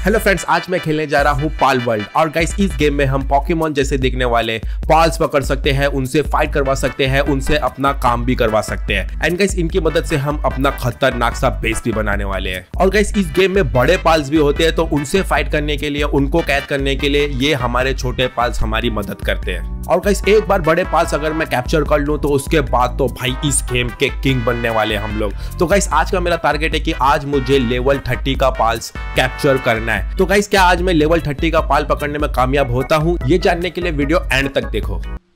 Hello friends, आज मैं खेलने जा रहा हूँ पाल वर्ल्ड। और गाइस, इस गेम में हम पॉकीमोन जैसे दिखने वाले पाल्स पकड़ सकते हैं, उनसे फाइट करवा सकते हैं, उनसे अपना काम भी करवा सकते हैं। एंड गाइस, इनकी मदद से हम अपना खतरनाक सा बेस भी बनाने वाले हैं। और गाइस, इस गेम में बड़े पाल्स भी होते हैं, तो उनसे फाइट करने के लिए, उनको कैद करने के लिए ये हमारे छोटे पाल्स हमारी मदद करते हैं। और गाइस, एक बार बड़े पाल्स अगर मैं कैप्चर कर लूं तो उसके बाद तो भाई इस गेम के किंग बनने वाले हम लोग। तो गाइस, आज का मेरा टारगेट है कि आज मुझे लेवल 30 का पाल्स कैप्चर करना है। तो गाइस, क्या आज मैं लेवल 30 का पाल पकड़ने में कामयाब होता हूं? ये जानने के लिए वीडियो एंड तक देखो।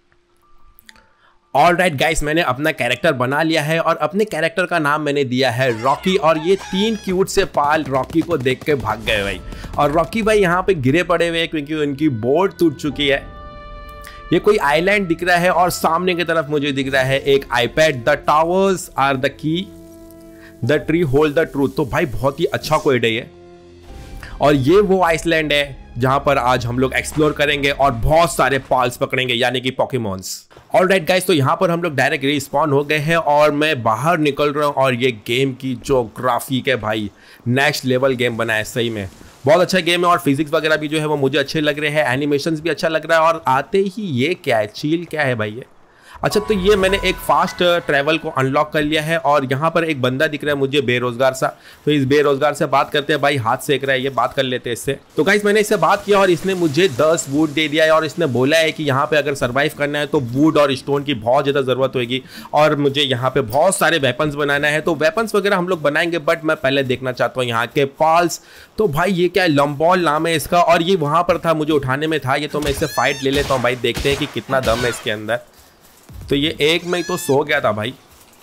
ऑलराइट गाइस, मैंने अपना कैरेक्टर बना लिया है और अपने कैरेक्टर का नाम मैंने दिया है रॉकी। और ये 3 क्यूट से पाल रॉकी को देख के भाग गए भाई। और रॉकी भाई यहाँ पे गिरे पड़े हुए हैं क्योंकि उनकी बोर्ड टूट चुकी है। ये कोई आइलैंड दिख रहा है और सामने की तरफ मुझे दिख रहा है एक iPad. The towers are the key, the tree hold the truth. तो भाई बहुत ही अच्छा कोड है ये। और ये वो आइसलैंड है जहां पर आज हम लोग एक्सप्लोर करेंगे और बहुत सारे पाल्स पकड़ेंगे, यानी कि पॉकीमॉन्स। ऑलराइट गाइस, तो यहाँ पर हम लोग डायरेक्ट रिस्पॉन हो गए हैं और मैं बाहर निकल रहा हूँ। और ये गेम की जो ग्राफिक है भाई, नेक्स्ट लेवल गेम बना है सही में। बहुत अच्छा गेम है और फिजिक्स वगैरह भी जो है वो मुझे अच्छे लग रहे हैं, एनिमेशंस भी अच्छा लग रहा है। और आते ही ये क्या है, चील क्या है भाई ये? अच्छा, तो ये मैंने एक फास्ट ट्रैवल को अनलॉक कर लिया है। और यहाँ पर एक बंदा दिख रहा है मुझे बेरोजगार सा, तो इस बेरोजगार से बात करते हैं। भाई हाथ सेक रहा है, ये बात कर लेते हैं इससे। तो गाइस, मैंने इससे बात किया और इसने मुझे 10 वुड दे दिया है। और इसने बोला है कि यहाँ पे अगर सर्वाइव करना है तो वुड और स्टोन की बहुत ज़्यादा ज़रूरत होगी और मुझे यहाँ पे बहुत सारे वेपन्स बनाना है। तो वेपन्स वगैरह हम लोग बनाएंगे, बट मैं पहले देखना चाहता हूँ यहाँ के पाल्स। तो भाई ये क्या है, लंबॉल नाम है इसका। और ये वहाँ पर था, मुझे उठाने में था ये, तो मैं इससे फाइट ले लेता हूँ भाई। देखते हैं कि कितना दम है इसके अंदर। तो ये एक में तो सो गया था भाई।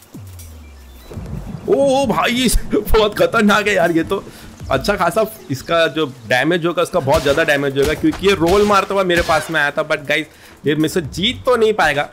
ओ भाई बहुत खतरनाक है यार ये तो। अच्छा खासा इसका जो डैमेज होगा, उसका बहुत ज़्यादा डैमेज होगा क्योंकि ये रोल मारता हुआ मेरे पास में आया था। बट गाइस, ये मुझसे जीत तो नहीं पाएगा।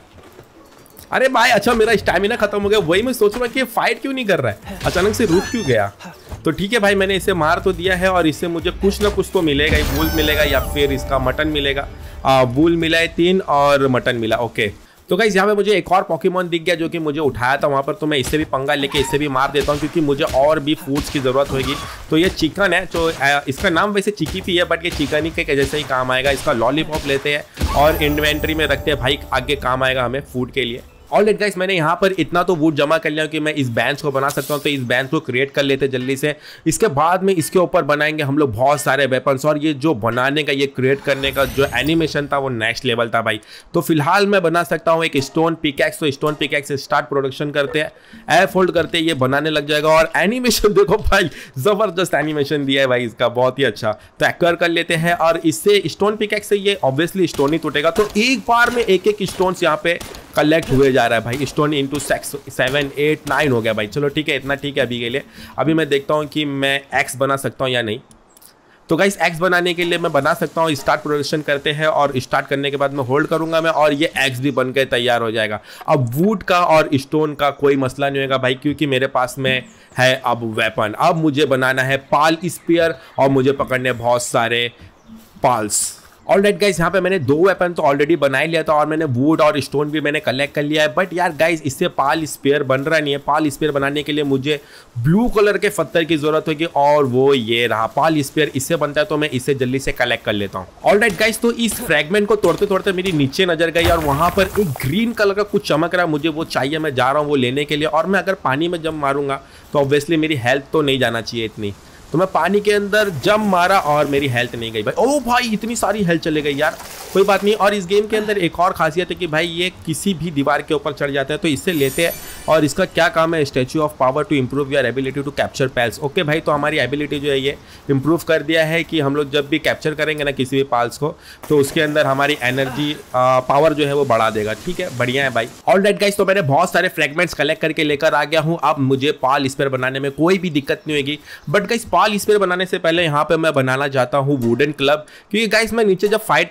अरे भाई, अच्छा मेरा स्टैमिना खत्म हो गया। वही मैं सोच रहा हूँ कि ये फाइट क्यों नहीं कर रहा है, अचानक से रुक क्यों गया। तो ठीक है भाई, मैंने इसे मार तो दिया है और इससे मुझे कुछ ना कुछ तो मिलेगा। वूल मिलेगा या फिर इसका मटन मिलेगा। वूल मिला है 3 और मटन मिला। ओके, तो गाइस, यहाँ पे मुझे एक और पॉकीमॉन दिख गया जो कि मुझे उठाया था वहाँ पर। तो मैं इससे भी पंगा लेके इससे भी मार देता हूँ क्योंकि मुझे और भी फूड्स की ज़रूरत होगी। तो ये चिकन है, तो इसका नाम वैसे चिकी भी है, बट ये चिकन ही के जैसे ही काम आएगा। इसका लॉलीपॉप लेते हैं और इन्वेंट्री में रखते हैं भाई, आगे काम आएगा हमें फूड के लिए। ऑलराइट गाइस, मैंने यहाँ पर इतना तो वुड जमा कर लिया कि मैं इस बेंच को बना सकता हूँ। तो इस बेंच को क्रिएट कर लेते जल्दी से। इसके बाद में इसके ऊपर बनाएंगे हम लोग बहुत सारे वेपन्स। और ये जो बनाने का, ये क्रिएट करने का जो एनिमेशन था वो नेक्स्ट लेवल था भाई। तो फिलहाल मैं बना सकता हूँ एक स्टोन पिकैक्स। तो स्टोन पिकैक्स से स्टार्ट प्रोडक्शन करते हैं, एयर फोल्ड करते हैं, ये बनाने लग जाएगा। और एनिमेशन देखो भाई, जबरदस्त एनिमेशन दिया है भाई इसका, बहुत ही अच्छा। तो एक्वायर कर लेते हैं और इससे स्टोन पिकैक्स से ये ऑब्वियसली स्टोन ही टूटेगा। तो एक बार में एक स्टोन यहाँ पे कलेक्ट हुए जा रहा है भाई। स्टोन इंटू 6, 7, 8, 9 हो गया भाई। चलो ठीक है, इतना ठीक है अभी के लिए। अभी मैं देखता हूँ कि मैं एक्स बना सकता हूँ या नहीं। तो गाइस, एक्स बनाने के लिए मैं बना सकता हूँ। स्टार्ट प्रोडक्शन करते हैं और स्टार्ट करने के बाद मैं होल्ड करूंगा मैं, और ये एक्स भी बनकर तैयार हो जाएगा। अब वुड का और स्टोन का कोई मसला नहीं होगा भाई, क्योंकि मेरे पास में है अब वेपन। अब मुझे बनाना है पाल स्पीयर और मुझे पकड़ने बहुत सारे पाल्स। ऑलराइट गाइस, यहाँ पे मैंने 2 वेपन तो ऑलरेडी बना ही लिया था और मैंने वुड और स्टोन भी मैंने कलेक्ट कर लिया है। बट यार गाइस, इससे पाल स्पेयर बन रहा नहीं है। पाल स्पेयर बनाने के लिए मुझे ब्लू कलर के पत्थर की जरूरत होगी और वो ये रहा पाल स्पेयर। इससे बनता है, तो मैं इसे जल्दी से कलेक्ट कर लेता हूँ। ऑलराइट गाइस, तो इस फ्रेगमेंट को तोड़ते तोड़ते मेरी नीचे नजर गई और वहां पर एक ग्रीन कलर का कुछ चमक रहा है, मुझे वो चाहिए। मैं जा रहा हूँ वो लेने के लिए। और मैं अगर पानी में जब मारूंगा तो ऑब्वियसली मेरी हेल्थ तो नहीं जाना चाहिए इतनी। तो मैं पानी के अंदर जंप मारा और मेरी हेल्थ नहीं गई भाई। ओ भाई, इतनी सारी हेल्थ चले गई यार, कोई बात नहीं। और इस गेम के अंदर एक और खासियत है कि भाई ये किसी भी दीवार के ऊपर चढ़ जाता है। तो इससे लेते हैं और इसका क्या काम है, statue of power to improve your ability to capture pals. Okay भाई, तो हमारी एबिलिटी जो है ये इंप्रूव कर दिया है कि हम लोग जब भी कैप्चर करेंगे ना किसी भी पाल्स को, तो उसके अंदर हमारी एनर्जी पावर जो है वो बढ़ा देगा। ठीक है, बढ़िया है भाई। ऑलराइट गाइस, तो मैंने बहुत सारे फ्रेगमेंट्स कलेक्ट करके लेकर आ गया हूँ। अब मुझे पाल स्पेयर बनाने में कोई भी दिक्कत नहीं होगी। बट गाइस, पाल स्पेयर बनाने से पहले यहाँ पे मैं बनाना चाहता हूँ वुडन क्लब, क्योंकि गाइस मैं नीचे जब फाइट कर रहा था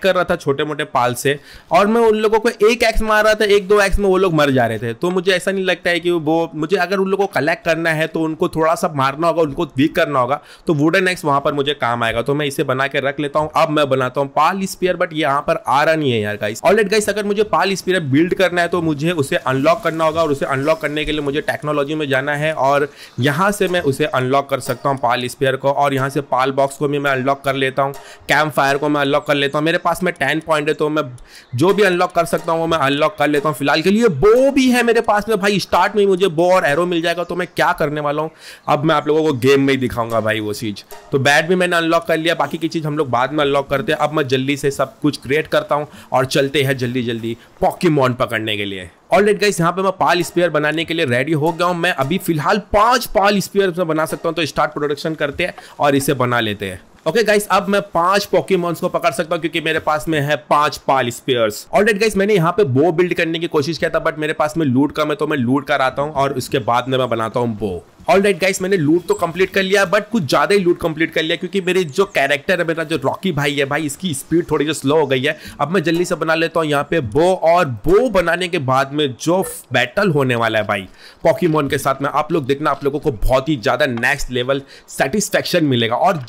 छोटे मोटे पाल से, और मैं उन लोगों को एक एक्स मार रहा था, 1-2 एक्स में वो लोग मर जा रहे थे। तो मुझे ऐसा नहीं लगता है कि वो मुझे अगर उन लोगों को कलेक्ट करना है तो उनको थोड़ा सा मारना होगा, उनको वीक करना होगा, तो वुडन एक्स वहां पर मुझे काम आएगा। तो मैं इसे बना के रख लेता हूँ। अब मैं बनाता हूँ पाल स्पीयर, बट यहाँ पर आ रहा नहीं है यार गाइस। ऑलराइट गाइस, अगर मुझे पाल स्पीयर बिल्ड करना है तो मुझे उसे अनलॉक करना होगा, और उसे अनलॉक करने के लिए मुझे टेक्नोलॉजी में जाना है, और यहाँ से मैं उसे अनलॉक कर सकता हूँ पाल स्पीयर को। और यहाँ से पाल बॉक्स को भी मैं अनलॉक कर लेता हूँ, कैंप फायर को मैं अनलॉक कर लेता हूँ। मेरे पास में 10 पॉइंट है, तो मैं जो भी अनलॉक कर सकता हूँ वो मैं अनलॉक कर लेता हूँ। फिलहाल के लिए बो भी है मेरे पास में भाई, स्टार्ट में मुझे बो और एरो मिल जाएगा। तो मैं क्या करने वाला हूँ, अब मैं आप लोगों को गेम में ही दिखाऊंगा भाई वो चीज। तो बैट भी मैंने अनलॉक कर लिया, बाकी की चीज हम लोग बाद में अनलॉक करते हैं। अब मैं जल्दी से सब कुछ क्रिएट करता हूँ और चलते हैं जल्दी जल्दी पोकेमॉन पकड़ने के लिए। ऑलराइट गाइस, यहाँ पे मैं पाल स्पीयर बनाने के लिए रेडी हो गया हूँ। मैं अभी फिलहाल 5 पाल स्पीयर में बना सकता हूँ। तो स्टार्ट प्रोडक्शन करते हैं और इसे बना लेते हैं। ओके गाइस, अब मैं 5 पोकेमॉन्स को पकड़ सकता हूँ क्योंकि मेरे पास में है 5 पाल स्पीयर्स। ऑलराइट गाइस, मैंने यहाँ पे बो बिल्ड करने की कोशिश किया था, बट मेरे पास में लूट कम है, तो मैं लूट कर आता हूँ और उसके बाद में मैं बनाता हूँ बो। ऑलराइट गाइस, मैंने लूट तो कंप्लीट कर लिया, बट कुछ ज्यादा ही लूट कंप्लीट कर लिया क्योंकि मेरे जो कैरेक्टर है, मेरा जो रॉकी भाई है भाई, इसकी स्पीड थोड़ी जो स्लो हो गई है। अब मैं जल्दी से बना लेता हूँ यहाँ पे बो, और बो बनाने के बाद में जो बैटल होने वाला है भाई पोकेमॉन के साथ में, आप लोग देखना, आप लोगों को बहुत ही ज्यादा नेक्स्ट लेवल सेटिस्फैक्शन मिलेगा। और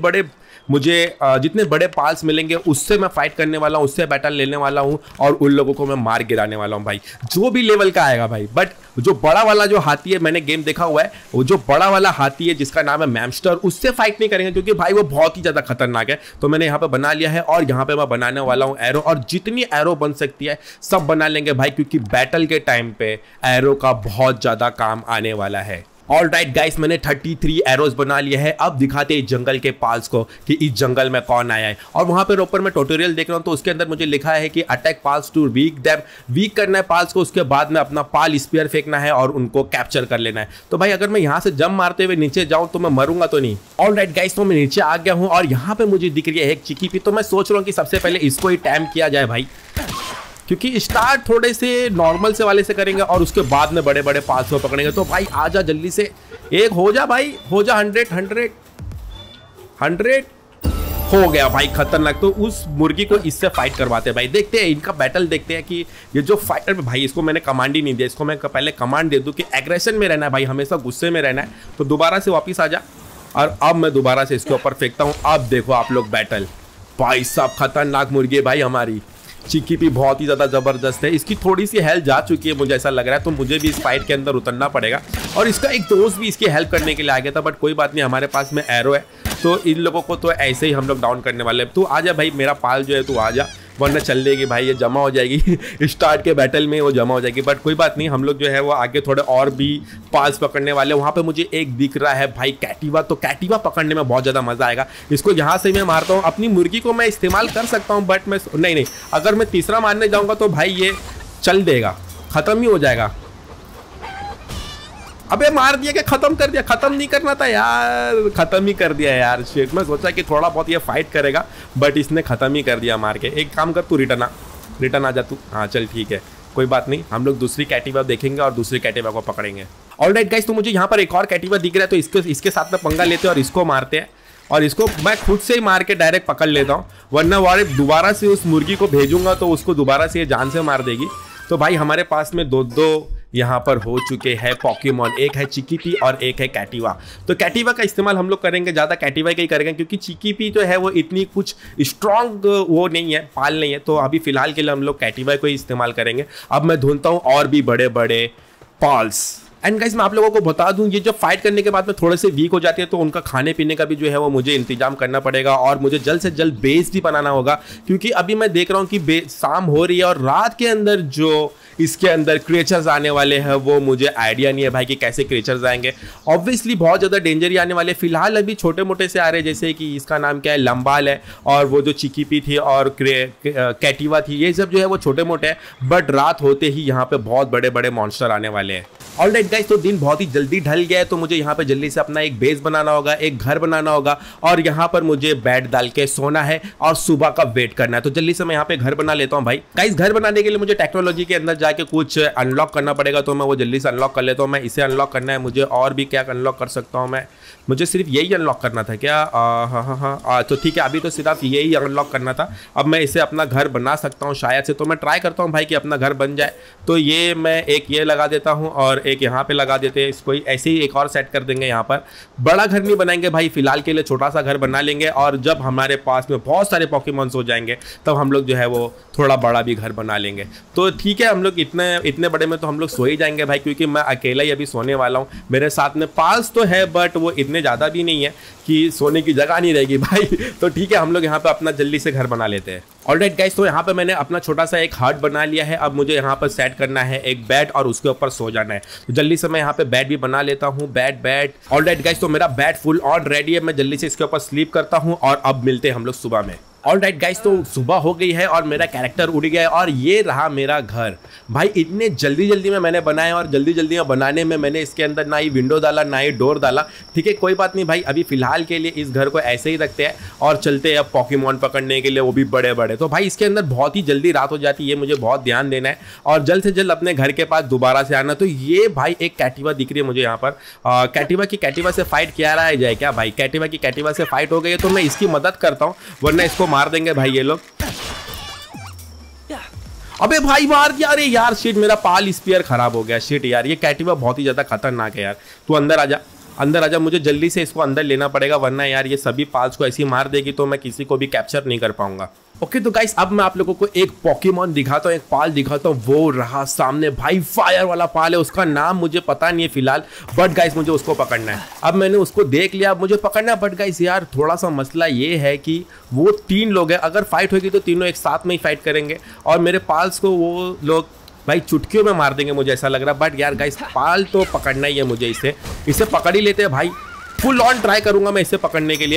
जितने बड़े पाल्स मिलेंगे उससे मैं फाइट करने वाला हूँ, उससे बैटल लेने वाला हूँ, और उन लोगों को मैं मार गिराने वाला हूँ भाई, जो भी लेवल का आएगा भाई। बट जो बड़ा वाला जो हाथी है, मैंने गेम देखा हुआ है, वो जो बड़ा वाला हाथी है जिसका नाम है मैमस्टर, उससे फाइट नहीं करेंगे क्योंकि भाई वो बहुत ही ज्यादा खतरनाक है। तो मैंने यहाँ पे बना लिया है, और यहाँ पे मैं बनाने वाला हूँ एरो, और जितनी एरो बन सकती है सब बना लेंगे भाई, क्योंकि बैटल के टाइम पे एरो का बहुत ज्यादा काम आने वाला है। ऑलराइट गाइस, मैंने 33 एरोज बना लिए हैं। अब दिखाते हैं जंगल के पाल्स को कि इस जंगल में कौन आया है। और वहां पर ऊपर मैं ट्यूटोरियल देख रहा हूं, तो उसके अंदर मुझे लिखा है कि attack pals to weak them, weak करना है पाल्स को, उसके बाद में अपना पाल स्पीयर फेंकना है और उनको कैप्चर कर लेना है। तो भाई अगर मैं यहाँ से जंप मारते हुए नीचे जाऊं तो मैं मरूंगा तो नहीं। ऑलराइट गाइस, तो मैं नीचे आ गया हूँ और यहाँ पे मुझे दिख रही है एक चिकीपी। तो मैं सोच रहा हूँ कि सबसे पहले इसको ही टैम किया जाए भाई, क्योंकि स्टार्ट थोड़े से नॉर्मल से वाले से करेंगे और उसके बाद में बड़े बड़े पाल्स को पकड़ेंगे। तो भाई आजा जल्दी से, एक हो जा भाई, हो जा। 100 हो गया भाई, खतरनाक। तो उस मुर्गी को इससे फाइट करवाते हैं भाई। देखते हैं इनका बैटल, देखते हैं कि ये जो फाइटर भाई, इसको मैंने कमांड ही नहीं दिया, इसको मैं पहले कमांड दे दूं कि एग्रेशन में रहना है भाई, हमेशा गुस्से में रहना है। तो दोबारा से वापिस आ जा, और अब मैं दोबारा से इसके ऊपर फेंकता हूँ। अब देखो आप लोग बैटल, भाई साहब खतरनाक मुर्गी है भाई हमारी। चिकीपी बहुत ही ज़्यादा ज़बरदस्त है, इसकी थोड़ी सी हेल्थ जा चुकी है मुझे ऐसा लग रहा है, तो मुझे भी इस फाइट के अंदर उतरना पड़ेगा। और इसका एक दोस्त भी इसकी हेल्प करने के लिए आ गया था, बट कोई बात नहीं, हमारे पास में एरो है, तो इन लोगों को तो ऐसे ही हम लोग डाउन करने वाले हैं। तू आ जा भाई, मेरा पाल जो है तू आ जा, वरना चल देगी भाई, ये जमा हो जाएगी स्टार्ट के बैटल में वो जमा हो जाएगी। बट कोई बात नहीं, हम लोग जो है वो आगे थोड़े और भी पाल्स पकड़ने वाले हैं। वहाँ पे मुझे एक दिख रहा है भाई कैटिवा, तो कैटिवा पकड़ने में बहुत ज़्यादा मज़ा आएगा। इसको यहाँ से मैं मारता हूँ, अपनी मुर्गी को मैं इस्तेमाल कर सकता हूँ, बट मैं नहीं, अगर मैं तीसरा मारने जाऊँगा तो भाई ये चल देगा, ख़त्म ही हो जाएगा। अबे मार दिया, क्या खत्म कर दिया? खत्म नहीं करना था यार, खत्म ही कर दिया यार। शेट, मैं सोचा कि थोड़ा बहुत ये फाइट करेगा, बट इसने खत्म ही कर दिया मार के। एक काम कर, तू रिटर्न आ जा तू। हाँ चल ठीक है, कोई बात नहीं, हम लोग दूसरी कैटिवा देखेंगे और दूसरी कैटिवा को पकड़ेंगे। ऑलराइट गाइस, तो मुझे यहाँ पर एक और कैटिवा दिख रहा है, तो इसके साथ में पंगा लेते हैं और इसको मारते हैं, और इसको मैं खुद से ही मार के डायरेक्ट पकड़ लेता हूँ, वरना वारे दोबारा से उस मुर्गी को भेजूंगा तो उसको दोबारा से ये जान से मार देगी। तो भाई हमारे पास में दो यहाँ पर हो चुके हैं पोकेमॉन, एक है चिकीपी और एक है कैटिवा। तो कैटिवा का इस्तेमाल हम लोग करेंगे, ज़्यादा कैटिवा का ही करेंगे, क्योंकि चिकीपी जो है वो इतनी कुछ स्ट्रॉन्ग वो नहीं है, पाल नहीं है। तो अभी फिलहाल के लिए हम लोग कैटिवा को ही इस्तेमाल करेंगे। अब मैं ढूंढता हूँ और भी बड़े बड़े पाल्स। एंड गाइस, मैं आप लोगों को बता दूं, ये जब फाइट करने के बाद में थोड़े से वीक हो जाते हैं, तो उनका खाने पीने का भी जो है वो मुझे इंतजाम करना पड़ेगा, और मुझे जल्द से जल्द बेस भी बनाना होगा, क्योंकि अभी मैं देख रहा हूँ कि शाम हो रही है और रात के अंदर जो इसके अंदर क्रिएचर्स आने वाले हैं वो मुझे आइडिया नहीं है भाई कि कैसे क्रिएचर्स आएंगे। ऑब्वियसली बहुत ज़्यादा डेंजर ही आने वाले। फिलहाल अभी छोटे मोटे से आ रहे हैं, जैसे कि इसका नाम क्या है, लंबाल है, और वो जो चिकीपी थी और कैटिवा थी, ये सब जो है वो छोटे मोटे हैं। बट रात होते ही यहाँ पे बहुत बड़े बड़े मॉन्स्टर आने वाले हैं। ऑलराइट गाइस, तो दिन बहुत ही जल्दी ढल गया है, तो मुझे यहाँ पे जल्दी से अपना एक बेस बनाना होगा, एक घर बनाना होगा और यहाँ पर मुझे बेड डाल के सोना है और सुबह का वेट करना है। तो जल्दी से मैं यहाँ पे घर बना लेता हूँ भाई। गाइस, घर बनाने के लिए मुझे टेक्नोलॉजी के अंदर जाके कुछ अनलॉक करना पड़ेगा, तो मैं वो जल्दी से अनलॉक कर लेता हूँ। मैं इसे अनलॉक करना है, मुझे और भी क्या अनलॉक कर सकता हूँ मैं? मुझे सिर्फ यही अनलॉक करना था क्या? हाँ, तो ठीक है, अभी तो सिर्फ यही अनलॉक करना था। अब मैं इसे अपना घर बना सकता हूँ शायद से, तो मैं ट्राई करता हूँ भाई कि अपना घर बन जाए। तो ये मैं एक ये लगा देता हूँ और एक यहाँ पे लगा देते हैं, इसको ऐसे ही एक और सेट कर देंगे। यहाँ पर बड़ा घर नहीं बनाएंगे भाई, फिलहाल के लिए छोटा सा घर बना लेंगे और जब हमारे पास में बहुत सारे पॉकीमॉन्स हो जाएंगे तब हम लोग जो है वो थोड़ा बड़ा भी घर बना लेंगे। तो ठीक है, हम लोग इतने बड़े में तो हम लोग सो ही जाएंगे भाई, क्योंकि मैं अकेला ही अभी सोने वाला हूँ। मेरे साथ में पाल्स तो है बट वो इतने ज़्यादा भी नहीं है कि सोने की जगह नहीं रहेगी भाई। तो ठीक है, हम लोग यहाँ पे अपना जल्दी से घर बना लेते हैं। ऑलराइट गाइस, तो यहाँ पे मैंने अपना छोटा सा एक हट बना लिया है। अब मुझे यहाँ पर सेट करना है एक बेड और उसके ऊपर सो जाना है। तो जल्दी से मैं यहाँ पे बेड भी बना लेता हूँ। बेड ऑलराइट गाइस, तो मेरा बेड फुल ऑन रेडी है। मैं जल्दी से इसके ऊपर स्लीप करता हूँ और अब मिलते हैं हम लोग सुबह में। ऑलराइट गाइस, तो सुबह हो गई है और मेरा कैरेक्टर उड़ गया है और ये रहा मेरा घर भाई। इतने जल्दी में मैंने बनाया और जल्दी में बनाने में मैंने इसके अंदर ना ही विंडो डाला ना ही डोर डाला। ठीक है, कोई बात नहीं भाई, अभी फिलहाल के लिए इस घर को ऐसे ही रखते हैं और चलते हैं अब पॉकीमॉन पकड़ने के लिए, वो भी बड़े। तो भाई इसके अंदर बहुत ही जल्दी रात हो जाती है, मुझे बहुत ध्यान देना है और जल्द से जल्द अपने घर के पास दोबारा से आना। तो ये भाई एक कैटिवा दिख रही है मुझे यहाँ पर। कैटिवा से फाइट किया रहा जाए क्या भाई? कैटिवा से फाइट हो गई है तो मैं इसकी मदद करता हूँ, वरना इसको मार देंगे भाई ये लोग। अबे भाई मार दिया। अरे यार शिट, मेरा पाल स्पीयर खराब हो गया। शिट यार, ये कैटिवा बहुत ही ज्यादा खतरनाक है यार। तू अंदर आजा, मुझे जल्दी से इसको अंदर लेना पड़ेगा, वरना यार ये सभी पाल्स को ऐसी मार देगी तो मैं किसी को भी कैप्चर नहीं कर पाऊंगा। ओके, तो गाइस अब मैं आप लोगों को एक पॉकीमॉन दिखाता हूँ, एक पाल दिखाता हूँ। वो रहा सामने भाई, फायर वाला पाल है। उसका नाम मुझे पता नहीं है फिलहाल, बट गाइस मुझे उसको पकड़ना है। अब मैंने उसको देख लिया, अब मुझे पकड़ना है। बट गाइस यार थोड़ा सा मसला ये है कि वो 3 लोग हैं। अगर फाइट होगी तो तीनों एक साथ में ही फाइट करेंगे और मेरे पाल्स को वो लोग भाई चुटकियों में मार देंगे, मुझे ऐसा लग रहा है। बट यार गाइस पाल तो पकड़ना ही है मुझे, इसे पकड़ ही लेते हैं भाई। फुल ऑन ट्राई करूंगा मैं इसे पकड़ने के लिए।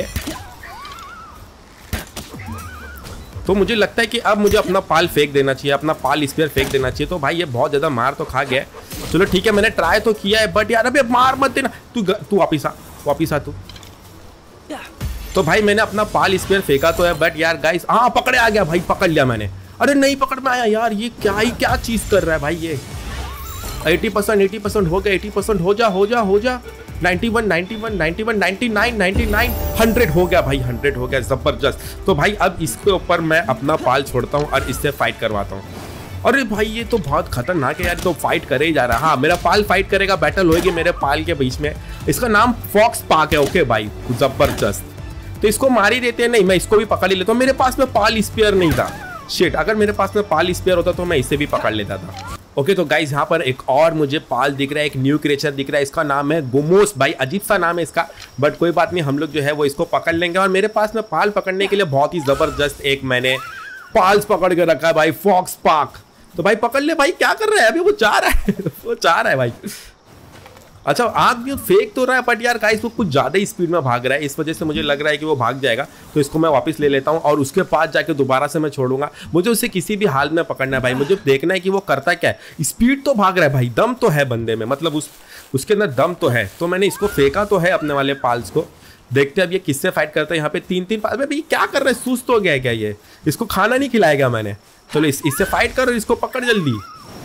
तो मुझे लगता है कि अब मुझे अपना पाल फेंक देना चाहिए, अपना पाल स्पीयर फेंक देना चाहिए। तो भाई ये बहुत ज़्यादा मार तो खा गया है। चलो ठीक है, मैंने ट्राई तो किया है, बट यार अबे मार मत देना। तू वापिस आ तू। तो भाई मैंने अपना पाल स्पीयर फेंका तो है, बट यार गाइस हाँ पकड़े आ गया भाई, पकड़ लिया मैंने। अरे नहीं पकड़ में आया यार, ये क्या चीज़ कर रहा है भाई ये। 80% हो गया, 80% हो जा 91, 99, 99, 100 हो गया भाई, 100 हो गया, जबरदस्त। तो भाई अब इसके ऊपर मैं अपना पाल छोड़ता हूँ और इससे फाइट करवाता हूँ। अरे भाई ये तो बहुत खतरनाक है यार, तो फाइट करे ही जा रहा है। हाँ मेरा पाल फाइट करेगा, बैटल होएगी मेरे पाल के बीच में। इसका नाम फॉक्स पार्क है। ओके भाई, जबरदस्त। तो इसको मार ही देते हैं। नहीं, मैं इसको भी पकड़ ही लेता हूँ। मेरे पास में पाल स्पीयर नहीं था। शिट, अगर मेरे पास में पाल स्पीयर होता तो मैं इसे भी पकड़ लेता था। ओके, तो गाइज यहाँ पर एक और मुझे पाल दिख रहा है, एक न्यू क्रिएचर दिख रहा है। इसका नाम है गुमोस। भाई अजीब सा नाम है इसका, बट कोई बात नहीं, हम लोग जो है वो इसको पकड़ लेंगे। और मेरे पास में पाल पकड़ने के लिए बहुत ही जबरदस्त एक मैंने पाल्स पकड़ के रखा है भाई, फॉक्स पार्क। तो भाई पकड़ ले भाई, क्या कर रहा है अभी? वो जा रहा है भाई। अच्छा, आग भी फेंक तो रहा है, बट यार गाइस वो कुछ ज़्यादा ही स्पीड में भाग रहा है, इस वजह से मुझे लग रहा है कि वो भाग जाएगा। तो इसको मैं वापस ले लेता हूँ और उसके पास जाके दोबारा से मैं छोड़ूंगा। मुझे उसे किसी भी हाल में पकड़ना है भाई, मुझे देखना है कि वो करता क्या है। स्पीड तो भाग रहा है भाई, दम तो है बंदे में, मतलब उसके अंदर दम तो है। तो मैंने इसको फेंका तो है अपने वाले पाल्स को। देखते हैं अब ये किससे फाइट करता है। यहाँ पे 3 पाल में भाई क्या कर रहा है? सुस्त हो गया है क्या ये? इसको खाना नहीं खिलाएगा मैंने। चलो इससे फाइट करो, इसको पकड़ जल्दी।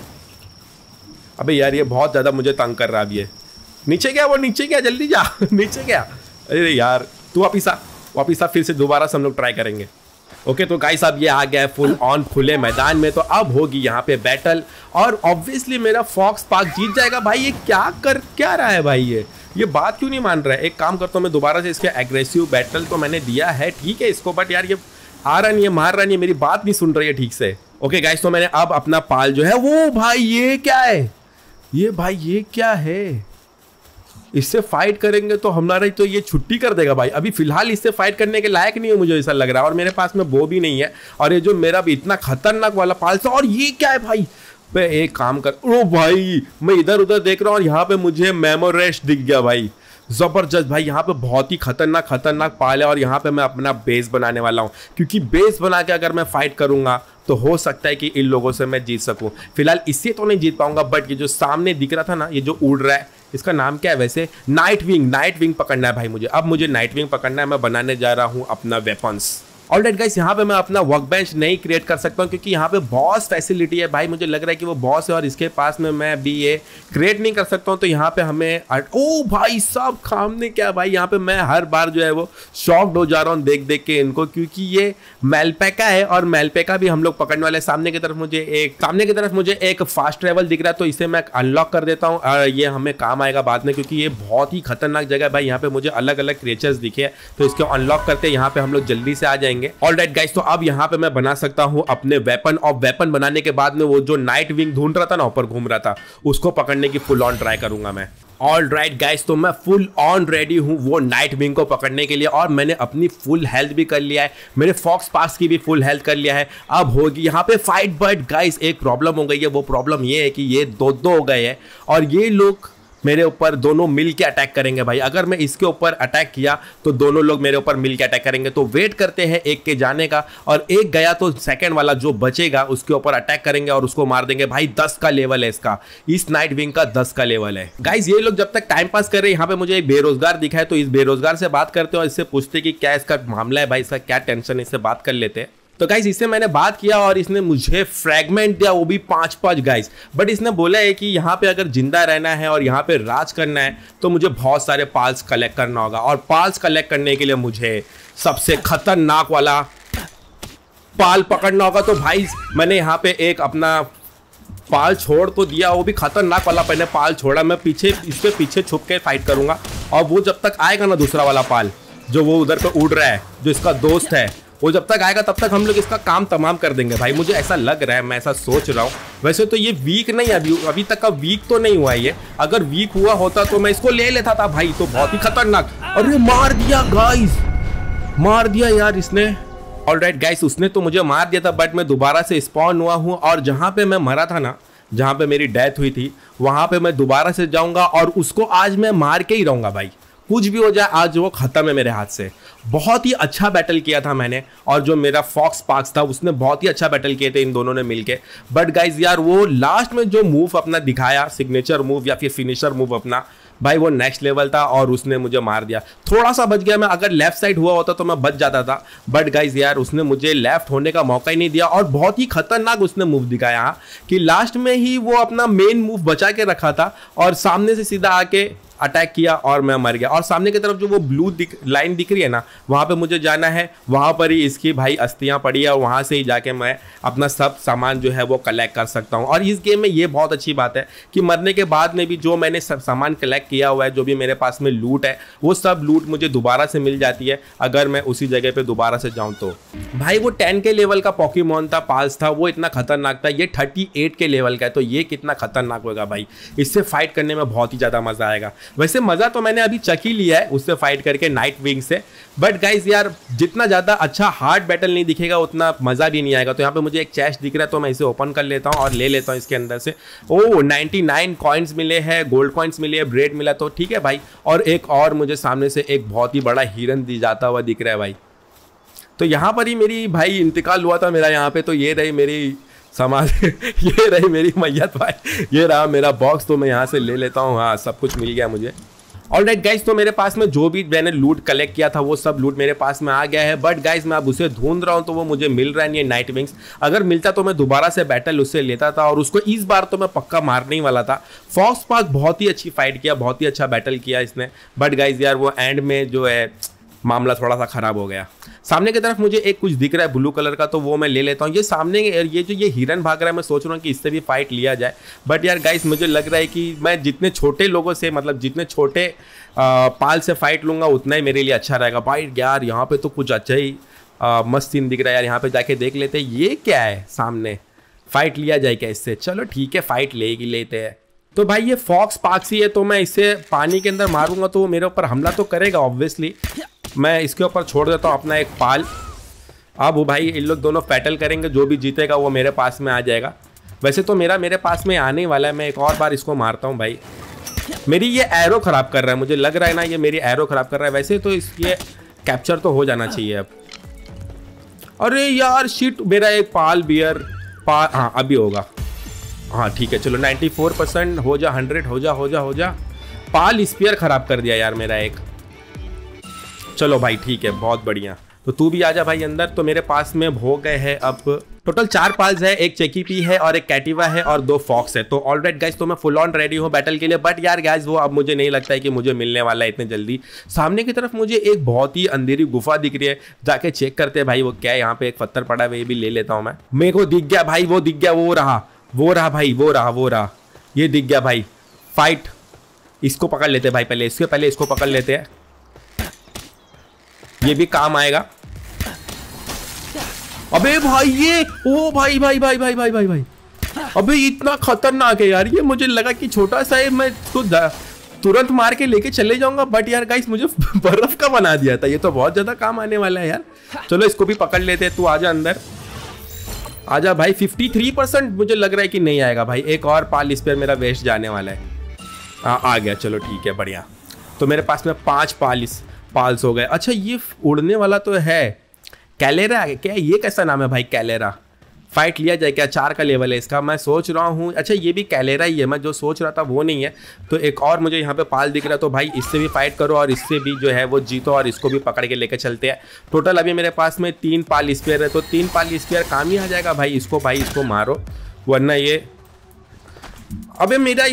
अबे यार ये बहुत ज़्यादा मुझे तंग कर रहा है। अब ये नीचे गया, वो नीचे गया, जल्दी जा। नीचे गया। अरे यार तू वापिस आ, फिर से दोबारा से हम लोग ट्राई करेंगे। ओके, तो गाइस अब ये आ गया है फुल ऑन खुले मैदान में। तो अब होगी यहाँ पे बैटल और ऑब्वियसली मेरा फॉक्स पार्क जीत जाएगा। भाई ये क्या रहा है भाई? ये बात क्यों नहीं मान रहा है? एक काम करता हूँ मैं, दोबारा से इसके एग्रेसिव बैटल तो मैंने दिया है, ठीक है इसको, बट यार ये आ रहा नहीं है, मार रहा नहीं है, मेरी बात नहीं सुन रही है ठीक से। ओके गाइस, तो मैंने अब अपना पाल जो है वो, भाई ये क्या है? ये क्या है? इससे फाइट करेंगे तो हमारा तो ये छुट्टी कर देगा भाई। अभी फिलहाल इससे फाइट करने के लायक नहीं है, मुझे ऐसा लग रहा है। और मेरे पास में वो भी नहीं है, और ये जो मेरा भी इतना खतरनाक वाला पाल था। और ये क्या है भाई? एक काम कर, ओ भाई मैं इधर उधर देख रहा हूँ और यहाँ पे मुझे मेमोरेस्ट दिख गया भाई। जबरदस्त भाई, यहाँ पे बहुत ही खतरनाक पाल है और यहाँ पे मैं अपना बेस बनाने वाला हूँ, क्योंकि बेस बना के अगर मैं फाइट करूंगा तो हो सकता है कि इन लोगों से मैं जीत सकूं। फिलहाल इससे तो नहीं जीत पाऊंगा, बट ये जो सामने दिख रहा था ना, ये जो उड़ रहा है, इसका नाम क्या है वैसे, नाइट विंग पकड़ना है भाई मुझे। अब मुझे नाइट विंग पकड़ना है, मैं बनाने जा रहा हूँ अपना वेपन्स। ऑलराइट गाइस, यहाँ पे मैं अपना वर्क बेंच नहीं क्रिएट कर सकता हूँ क्योंकि यहाँ पे बॉस फैसिलिटी है भाई, मुझे लग रहा है कि वो बॉस है और इसके पास में मैं अभी ये क्रिएट नहीं कर सकता हूँ। तो यहाँ पे हमें ओ भाई साहब, खामने क्या भाई, यहाँ पे मैं हर बार जो है वो शॉक्ड हो जा रहा हूँ देख देख के इनको, क्योंकि ये मेलपेका है और मेलपेका भी हम लोग पकड़ने वाले। सामने की तरफ मुझे एक फास्ट ट्रेवल दिख रहा है, तो इसे मैं अनलॉक कर देता हूँ और ये हमें काम आएगा बाद में, क्योंकि ये बहुत ही खतरनाक जगह है भाई। यहाँ पे मुझे अलग अलग क्रिएचर्स दिखे, तो इसको अनलॉक करते यहाँ पे हम लोग जल्दी से आ जाएंगे। ऑलराइट गाइस, तो अब यहाँ पे मैं बना सकता हूँ अपने वेपन, और वेपन बनाने के बाद में वो जो नाइट विंग ढूंढ रहा था ना, ऊपर घूम रहा था, उसको पकड़ने की फुल ऑन ट्राई करूंगा मैं। ऑलराइट गाइस, तो मैं फुल ऑन रेडी हूँ वो नाइट विंग को पकड़ने के लिए, और मैंने अपनी फुल हेल्थ भी कर लिया है, मेरे फॉक्स पास की भी फुल हेल्थ कर लिया है। अब होगी यहाँ पे फाइट, बट गाइस एक प्रॉब्लम हो गई है। वो प्रॉब्लम ये है कि ये दो हो गए हैं और ये लोग मेरे ऊपर दोनों मिल के अटैक करेंगे भाई। अगर मैं इसके ऊपर अटैक किया तो दोनों लोग मेरे ऊपर मिल के अटैक करेंगे। तो वेट करते हैं एक के जाने का, और एक गया तो सेकंड वाला जो बचेगा उसके ऊपर अटैक करेंगे और उसको मार देंगे भाई। 10 का लेवल है इसका, इस नाइट विंग का 10 का लेवल है। गाइस ये लोग जब तक टाइम पास कर रहे हैं, यहाँ पे मुझे एक बेरोजगार दिखा है, तो इस बेरोजगार से बात करते हैं और इससे पूछते कि क्या इसका मामला है भाई, इसका क्या टेंशन है, इससे बात कर लेते हैं। तो गाइस इससे मैंने बात किया और इसने मुझे फ्रैगमेंट दिया, वो भी 5 गाइस। बट इसने बोला है कि यहाँ पे अगर जिंदा रहना है और यहाँ पे राज करना है तो मुझे बहुत सारे पाल्स कलेक्ट करना होगा, और पाल्स कलेक्ट करने के लिए मुझे सबसे खतरनाक वाला पाल पकड़ना होगा। तो भाई मैंने यहाँ पे एक अपना पाल छोड़ तो दिया, वो भी खतरनाक वाला मैंने पाल छोड़ा। मैं इसके पीछे छुप के फाइट करूंगा, और वो जब तक आएगा ना दूसरा वाला पाल जो वो उधर पे उड़ रहा है, जो इसका दोस्त है, वो जब तक आएगा तब तक हम लोग इसका काम तमाम कर देंगे भाई। मुझे ऐसा लग रहा है, मैं ऐसा सोच रहा हूँ। वैसे तो ये वीक नहीं है, अभी तक का वीक तो नहीं हुआ है ये। अगर वीक हुआ होता तो मैं इसको ले लेता था भाई, तो बहुत ही खतरनाक। अरे मार दिया गाइस, मार दिया यार इसने। ऑलराइट गाइस, उसने तो मुझे मार दिया था, बट मैं दोबारा से स्पॉन हुआ हूँ, और जहाँ पे मैं मरा था ना, जहाँ पे मेरी डेथ हुई थी, वहाँ पे मैं दोबारा से जाऊँगा और उसको आज मैं मार के ही रहूँगा भाई। कुछ भी हो जाए, आज वो खत्म है मेरे हाथ से। बहुत ही अच्छा बैटल किया था मैंने, और जो मेरा फॉक्स पार्क्स था उसने बहुत ही अच्छा बैटल किए थे इन दोनों ने मिलके। बट गाइज यार, वो लास्ट में जो मूव अपना दिखाया, सिग्नेचर मूव या फिर फिनिशर मूव अपना, भाई वो नेक्स्ट लेवल था और उसने मुझे मार दिया। थोड़ा सा बच गया मैं, अगर लेफ्ट साइड हुआ होता तो मैं बच जाता था। बट गाइज यार, उसने मुझे लेफ्ट होने का मौका ही नहीं दिया, और बहुत ही खतरनाक उसने मूव दिखाया कि लास्ट में ही वो अपना मेन मूव बचा के रखा था और सामने से सीधा आके अटैक किया और मैं मर गया। और सामने की तरफ जो वो ब्लू लाइन दिख रही है ना, वहाँ पे मुझे जाना है, वहाँ पर ही इसकी भाई अस्थियाँ पड़ी है, और वहाँ से ही जाके मैं अपना सब सामान जो है वो कलेक्ट कर सकता हूँ। और इस गेम में ये बहुत अच्छी बात है कि मरने के बाद में भी जो मैंने सब सामान कलेक्ट किया हुआ है, जो भी मेरे पास में लूट है, वो सब लूट मुझे दोबारा से मिल जाती है अगर मैं उसी जगह पर दोबारा से जाऊँ तो। भाई वो 10 के लेवल का पॉकीमॉन था, पाल्स था, वो इतना खतरनाक था। ये 38 के लेवल का है, तो ये कितना खतरनाक होगा भाई। इससे फाइट करने में बहुत ही ज़्यादा मज़ा आएगा। वैसे मजा तो मैंने अभी चक ही लिया है उससे फाइट करके, नाइट विंग से। बट गाइज यार, जितना ज्यादा अच्छा हार्ड बैटल नहीं दिखेगा उतना मजा भी नहीं आएगा। तो यहाँ पे मुझे एक चेस्ट दिख रहा है, तो मैं इसे ओपन कर लेता हूँ और ले लेता हूँ इसके अंदर से। ओ 99 कॉइन्स मिले हैं, गोल्ड कॉइन्स मिले हैं, ब्रेड मिला, तो ठीक है भाई। और एक और मुझे सामने से एक बहुत ही बड़ा हिरन दी जाता हुआ दिख रहा है भाई। तो यहाँ पर ही मेरी भाई इंतकाल हुआ था मेरा यहाँ पे। तो ये रही मेरी समाज ये रही मेरी मैयत भाई, ये रहा मेरा बॉक्स। तो मैं यहाँ से ले लेता हूँ। हाँ, सब कुछ मिल गया मुझे। ऑलराइट गाइस, तो मेरे पास में जो भी मैंने लूट कलेक्ट किया था वो सब लूट मेरे पास में आ गया है। बट गाइस, मैं अब उसे ढूंढ रहा हूँ, तो वो मुझे मिल रहा नहीं है, नाइट विंग्स। अगर मिलता तो मैं दोबारा से बैटल उससे लेता था, और उसको इस बार तो मैं पक्का मारने ही वाला था। फॉक्स पार्क बहुत ही अच्छी फाइट किया, बहुत ही अच्छा बैटल किया इसने। बट गाइस यार, वो एंड में जो है मामला थोड़ा सा खराब हो गया। सामने की तरफ मुझे एक कुछ दिख रहा है ब्लू कलर का, तो वो मैं ले लेता हूँ। ये सामने ये हिरन भाग रहा है, मैं सोच रहा हूँ कि इससे भी फाइट लिया जाए। बट यार गाइस, मुझे लग रहा है कि मैं जितने छोटे लोगों से, मतलब जितने छोटे पाल से फाइट लूँगा उतना ही मेरे लिए अच्छा रहेगा भाई। यार यहाँ पे तो कुछ अच्छा ही मस्त सीन दिख रहा है यार। यहाँ पे जाके देख लेते हैं ये क्या है सामने, फाइट लिया जाए क्या इससे? चलो ठीक है, फाइट लेते हैं। तो भाई ये फॉक्स पार्क्स ही है, तो मैं इसे पानी के अंदर मारूंगा तो वो मेरे ऊपर हमला तो करेगा ऑब्वियसली। मैं इसके ऊपर छोड़ देता हूँ अपना एक पाल। अब वो भाई इन लोग दोनों बैटल करेंगे, जो भी जीतेगा वो मेरे पास में आ जाएगा। वैसे तो मेरे पास में आने वाला है। मैं एक और बार इसको मारता हूँ भाई। मेरी ये एरो खराब कर रहा है, मुझे लग रहा है ना ये मेरी एरो खराब कर रहा है। वैसे तो इसलिए कैप्चर तो हो जाना चाहिए अब। अरे यार शिट, मेरा एक पाल बियर हाँ अभी होगा। हाँ ठीक है चलो 94% हो जा, 100 हो जा। पाल स्पीयर खराब कर दिया यार मेरा एक। चलो भाई ठीक है, बहुत बढ़िया। तो तू भी आजा भाई अंदर। तो मेरे पास में हो गए हैं अब टोटल 4 पाल्स है, एक चेकीपी है और एक कैटिवा है और 2 फॉक्स है। तो ऑलराइट गाइस, तो मैं फुल ऑन रेडी हूँ बैटल के लिए। बट यार गाइस वो अब मुझे नहीं लगता है कि मुझे मिलने वाला है इतने जल्दी। सामने की तरफ मुझे एक बहुत ही अंधेरी गुफा दिख रही है, जाके चेक करते हैं भाई वो क्या है। यहाँ पे एक पत्थर पड़ा है, ये भी ले लेता हूँ मैं। मेरे को दिख गया भाई, वो दिख गया, वो रहा भाई, वो रहा, ये दिख गया भाई। फाइट, इसको पकड़ लेते हैं भाई, पहले इसको पकड़ लेते हैं, ये भी काम आएगा। अबे भाई ये, ओ भाई, अबे इतना खतरनाक है यार ये। मुझे लगा कि छोटा सा है, मैं तो तुरंत मार के लेके चले जाऊंगा। बट यार गाइस मुझे बर्फ का बना दिया था, ये तो बहुत ज्यादा काम आने वाला है यार। चलो इसको भी पकड़ लेते हैं। तू आजा अंदर, आजा भाई। 53% मुझे लग रहा है कि नहीं आएगा भाई। एक और पाल इस पर मेरा वेस्ट जाने वाला है। आ गया, चलो ठीक है बढ़िया। तो मेरे पास में 5 पाल्स हो गए। अच्छा ये उड़ने वाला तो है, कैलेरा क्या, ये कैसा नाम है भाई कैलेरा? फाइट लिया जाए क्या? 4 का लेवल है इसका, मैं सोच रहा हूँ। अच्छा ये भी कैलेरा ही है, मैं जो सोच रहा था वो नहीं है। तो एक और मुझे यहाँ पे पाल दिख रहा है, तो भाई इससे भी फाइट करो और इससे भी जो है वो जीतो और इसको भी पकड़ के लेकर चलते हैं। टोटल अभी मेरे पास में 3 पाल स्पेयर है, तो 3 पाल स्पेयर काम ही आ जाएगा भाई। इसको मारो, वरना ये अबे मेरा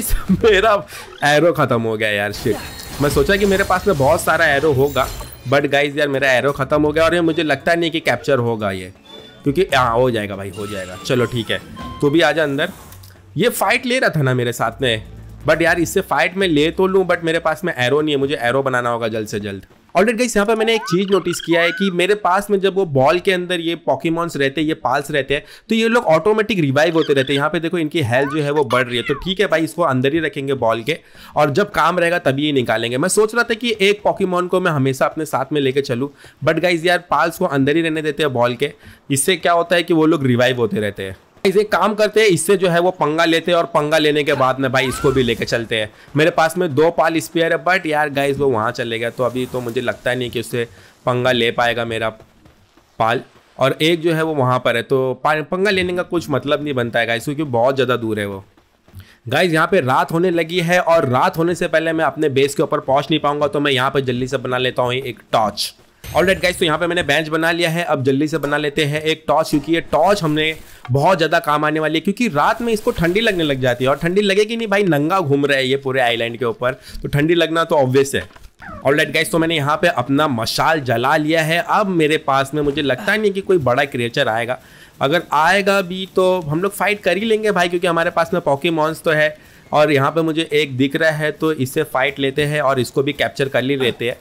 एरो खत्म हो गया यार शिट। मैं सोचा कि मेरे पास में बहुत सारा एरो होगा, बट गाइज यार मेरा एरो खत्म हो गया और ये मुझे लगता नहीं कि कैप्चर होगा ये, क्योंकि हाँ हो जाएगा भाई, हो जाएगा। चलो ठीक है, तो भी आजा अंदर। ये फाइट ले रहा था ना मेरे साथ में, बट यार इससे फाइट में ले तो लूँ, बट मेरे पास में एरो नहीं है, मुझे एरो बनाना होगा जल्द से जल्द। ऑलरेडी गाइस यहाँ पे मैंने एक चीज नोटिस किया है कि मेरे पास में जब वो बॉल के अंदर ये पॉकीमॉन्स रहते हैं, ये पाल्स रहते हैं, तो ये लोग ऑटोमेटिक रिवाइव होते रहते हैं। यहाँ पे देखो इनकी हेल्थ जो है वो बढ़ रही है। तो ठीक है भाई, इसको अंदर ही रखेंगे बॉल के, और जब काम रहेगा तभी ये निकालेंगे। मैं सोच रहा था कि एक पॉकीमॉन को मैं हमेशा अपने साथ में लेके चलूँ, बट गाइस यार पाल्स को अंदर ही रहने देते हैं बॉल के। इससे क्या होता है कि वो लोग रिवाइव होते रहते हैं। इसे काम करते हैं, इससे जो है वो पंगा लेते हैं, और पंगा लेने के बाद में भाई इसको भी लेके चलते हैं। मेरे पास में 2 पाल स्पेयर है, बट यार गाइस वो वहाँ चले गया, तो अभी तो मुझे लगता नहीं कि उससे पंगा ले पाएगा मेरा पाल। और एक जो है वो वहाँ पर है, तो पंगा लेने का कुछ मतलब नहीं बनता है गाइस, क्योंकि बहुत ज़्यादा दूर है वो। गाइस यहाँ पे रात होने लगी है, और रात होने से पहले मैं अपने बेस के ऊपर पहुँच नहीं पाऊंगा, तो मैं यहाँ पर जल्दी से बना लेता हूँ एक टॉर्च। ऑलराइट गाइस, तो यहाँ पे मैंने बेंच बना लिया है। अब जल्दी से बना लेते हैं एक टॉर्च, क्योंकि ये टॉर्च हमने बहुत ज़्यादा काम आने वाली है, क्योंकि रात में इसको ठंडी लगने लग जाती है। और ठंडी लगेगी नहीं भाई, नंगा घूम रहा है ये पूरे आइलैंड के ऊपर, तो ठंडी लगना तो ऑब्वियस है। ऑलराइट गाइस, तो मैंने यहाँ पे अपना मशाल जला लिया है। अब मेरे पास में मुझे लगता नहीं कि कोई बड़ा क्रिएचर आएगा, अगर आएगा भी तो हम लोग फाइट कर ही लेंगे भाई, क्योंकि हमारे पास में पॉकीमॉन्स तो है। और यहाँ पे मुझे एक दिख रहा है, तो इससे फाइट लेते हैं और इसको भी कैप्चर कर ही लेते हैं।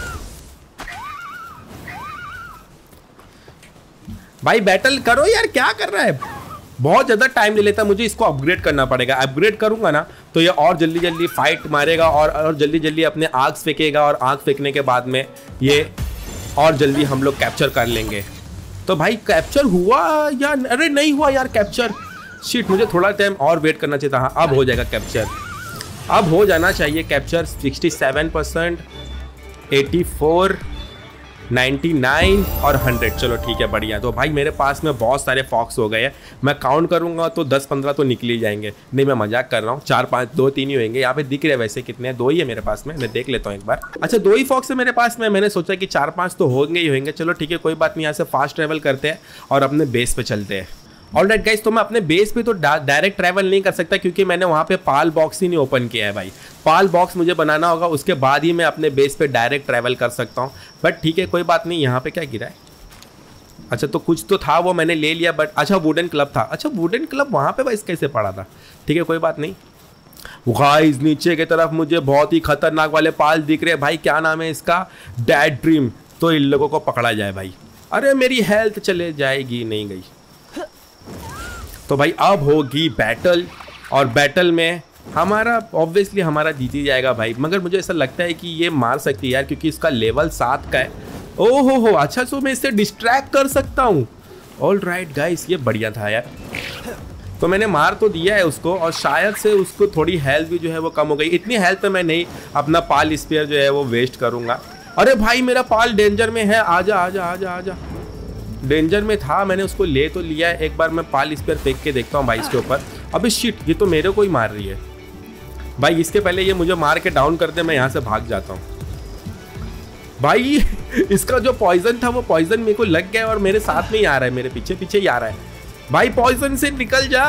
भाई बैटल करो यार, क्या कर रहा है? बहुत ज़्यादा टाइम ले लेता है, मुझे इसको अपग्रेड करना पड़ेगा। अपग्रेड करूंगा ना तो ये और जल्दी जल्दी फाइट मारेगा, और जल्दी जल्दी अपने आग फेंकेगा, और आग फेंकने के बाद में ये और जल्दी हम लोग कैप्चर कर लेंगे। तो भाई कैप्चर हुआ या अरे नहीं हुआ यार कैप्चर? शिट, मुझे थोड़ा टाइम और वेट करना चाहिए था। हाँ अब हो जाएगा कैप्चर, अब हो जाना चाहिए कैप्चर। 67%, 84, 99 और 100। चलो ठीक है बढ़िया। तो भाई मेरे पास में बहुत सारे फॉक्स हो गए हैं, मैं काउंट करूंगा तो 10-15 तो निकल ही जाएंगे। नहीं मैं मजाक कर रहा हूँ, 4-5, 2-3 ही होंगे। यहाँ पे दिख रहे हैं वैसे कितने हैं, 2 ही है मेरे पास में, मैं देख लेता हूँ एक बार। अच्छा 2 ही फॉक्स है मेरे पास में, मैंने सोचा कि 4-5 तो होंगे ही होंगे। चलो ठीक है कोई बात नहीं, यहाँ से फास्ट ट्रैवल करते हैं और अपने बेस पे चलते हैं। ऑलराइट गाइस, तो मैं अपने बेस पे तो डायरेक्ट ट्रैवल नहीं कर सकता, क्योंकि मैंने वहाँ पे पाल बॉक्स ही नहीं ओपन किया है भाई। पाल बॉक्स मुझे बनाना होगा, उसके बाद ही मैं अपने बेस पे डायरेक्ट ट्रैवल कर सकता हूँ। बट ठीक है कोई बात नहीं। यहाँ पे क्या गिरा है? अच्छा तो कुछ तो था वो मैंने ले लिया, बट अच्छा वुडन क्लब था। अच्छा वुडन क्लब वहाँ पे भाई कैसे पड़ा था? ठीक है कोई बात नहीं। गाइस नीचे की तरफ मुझे बहुत ही खतरनाक वाले पाल दिख रहे हैं भाई। क्या नाम है इसका? Dead dream. तो इन लोगों को पकड़ा जाए भाई। अरे मेरी हेल्थ चले जाएगी, नहीं गई। तो भाई अब होगी बैटल, और बैटल में हमारा ऑब्वियसली हमारा जीत ही जाएगा भाई। मगर मुझे ऐसा लगता है कि ये मार सकती है यार, क्योंकि इसका लेवल 7 का है। ओहो हो, अच्छा तो मैं इससे डिस्ट्रैक्ट कर सकता हूँ। ऑल राइट गाइस, ये बढ़िया था यार। तो मैंने मार तो दिया है उसको, और शायद से उसको थोड़ी हेल्थ भी जो है वो कम हो गई। इतनी हेल्थ पे मैं नहीं अपना पाल स्पेयर जो है वो वेस्ट करूँगा। अरे भाई मेरा पाल डेंजर में है, आजा आजा आजा आजा। डेंजर में था, मैंने उसको ले तो लिया है। एक बार मैं पाल स्पेयर फेंक के देखता हूँ भाई इसके ऊपर। अबे शिट, ये तो मेरे को ही मार रही है भाई। इसके पहले ये मुझे मार के डाउन कर दे, मैं यहाँ से भाग जाता हूँ भाई। इसका जो पॉइजन था वो पॉइजन मेरे को लग गया और मेरे साथ में ही आ रहा है, मेरे पीछे पीछे ही आ रहा है भाई। पॉइजन से निकल जा।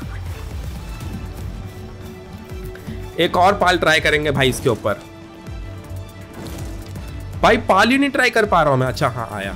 एक और पाल ट्राई करेंगे भाई इसके ऊपर। भाई पाल ही नहीं ट्राई कर पा रहा हूं मैं। अच्छा हाँ आया।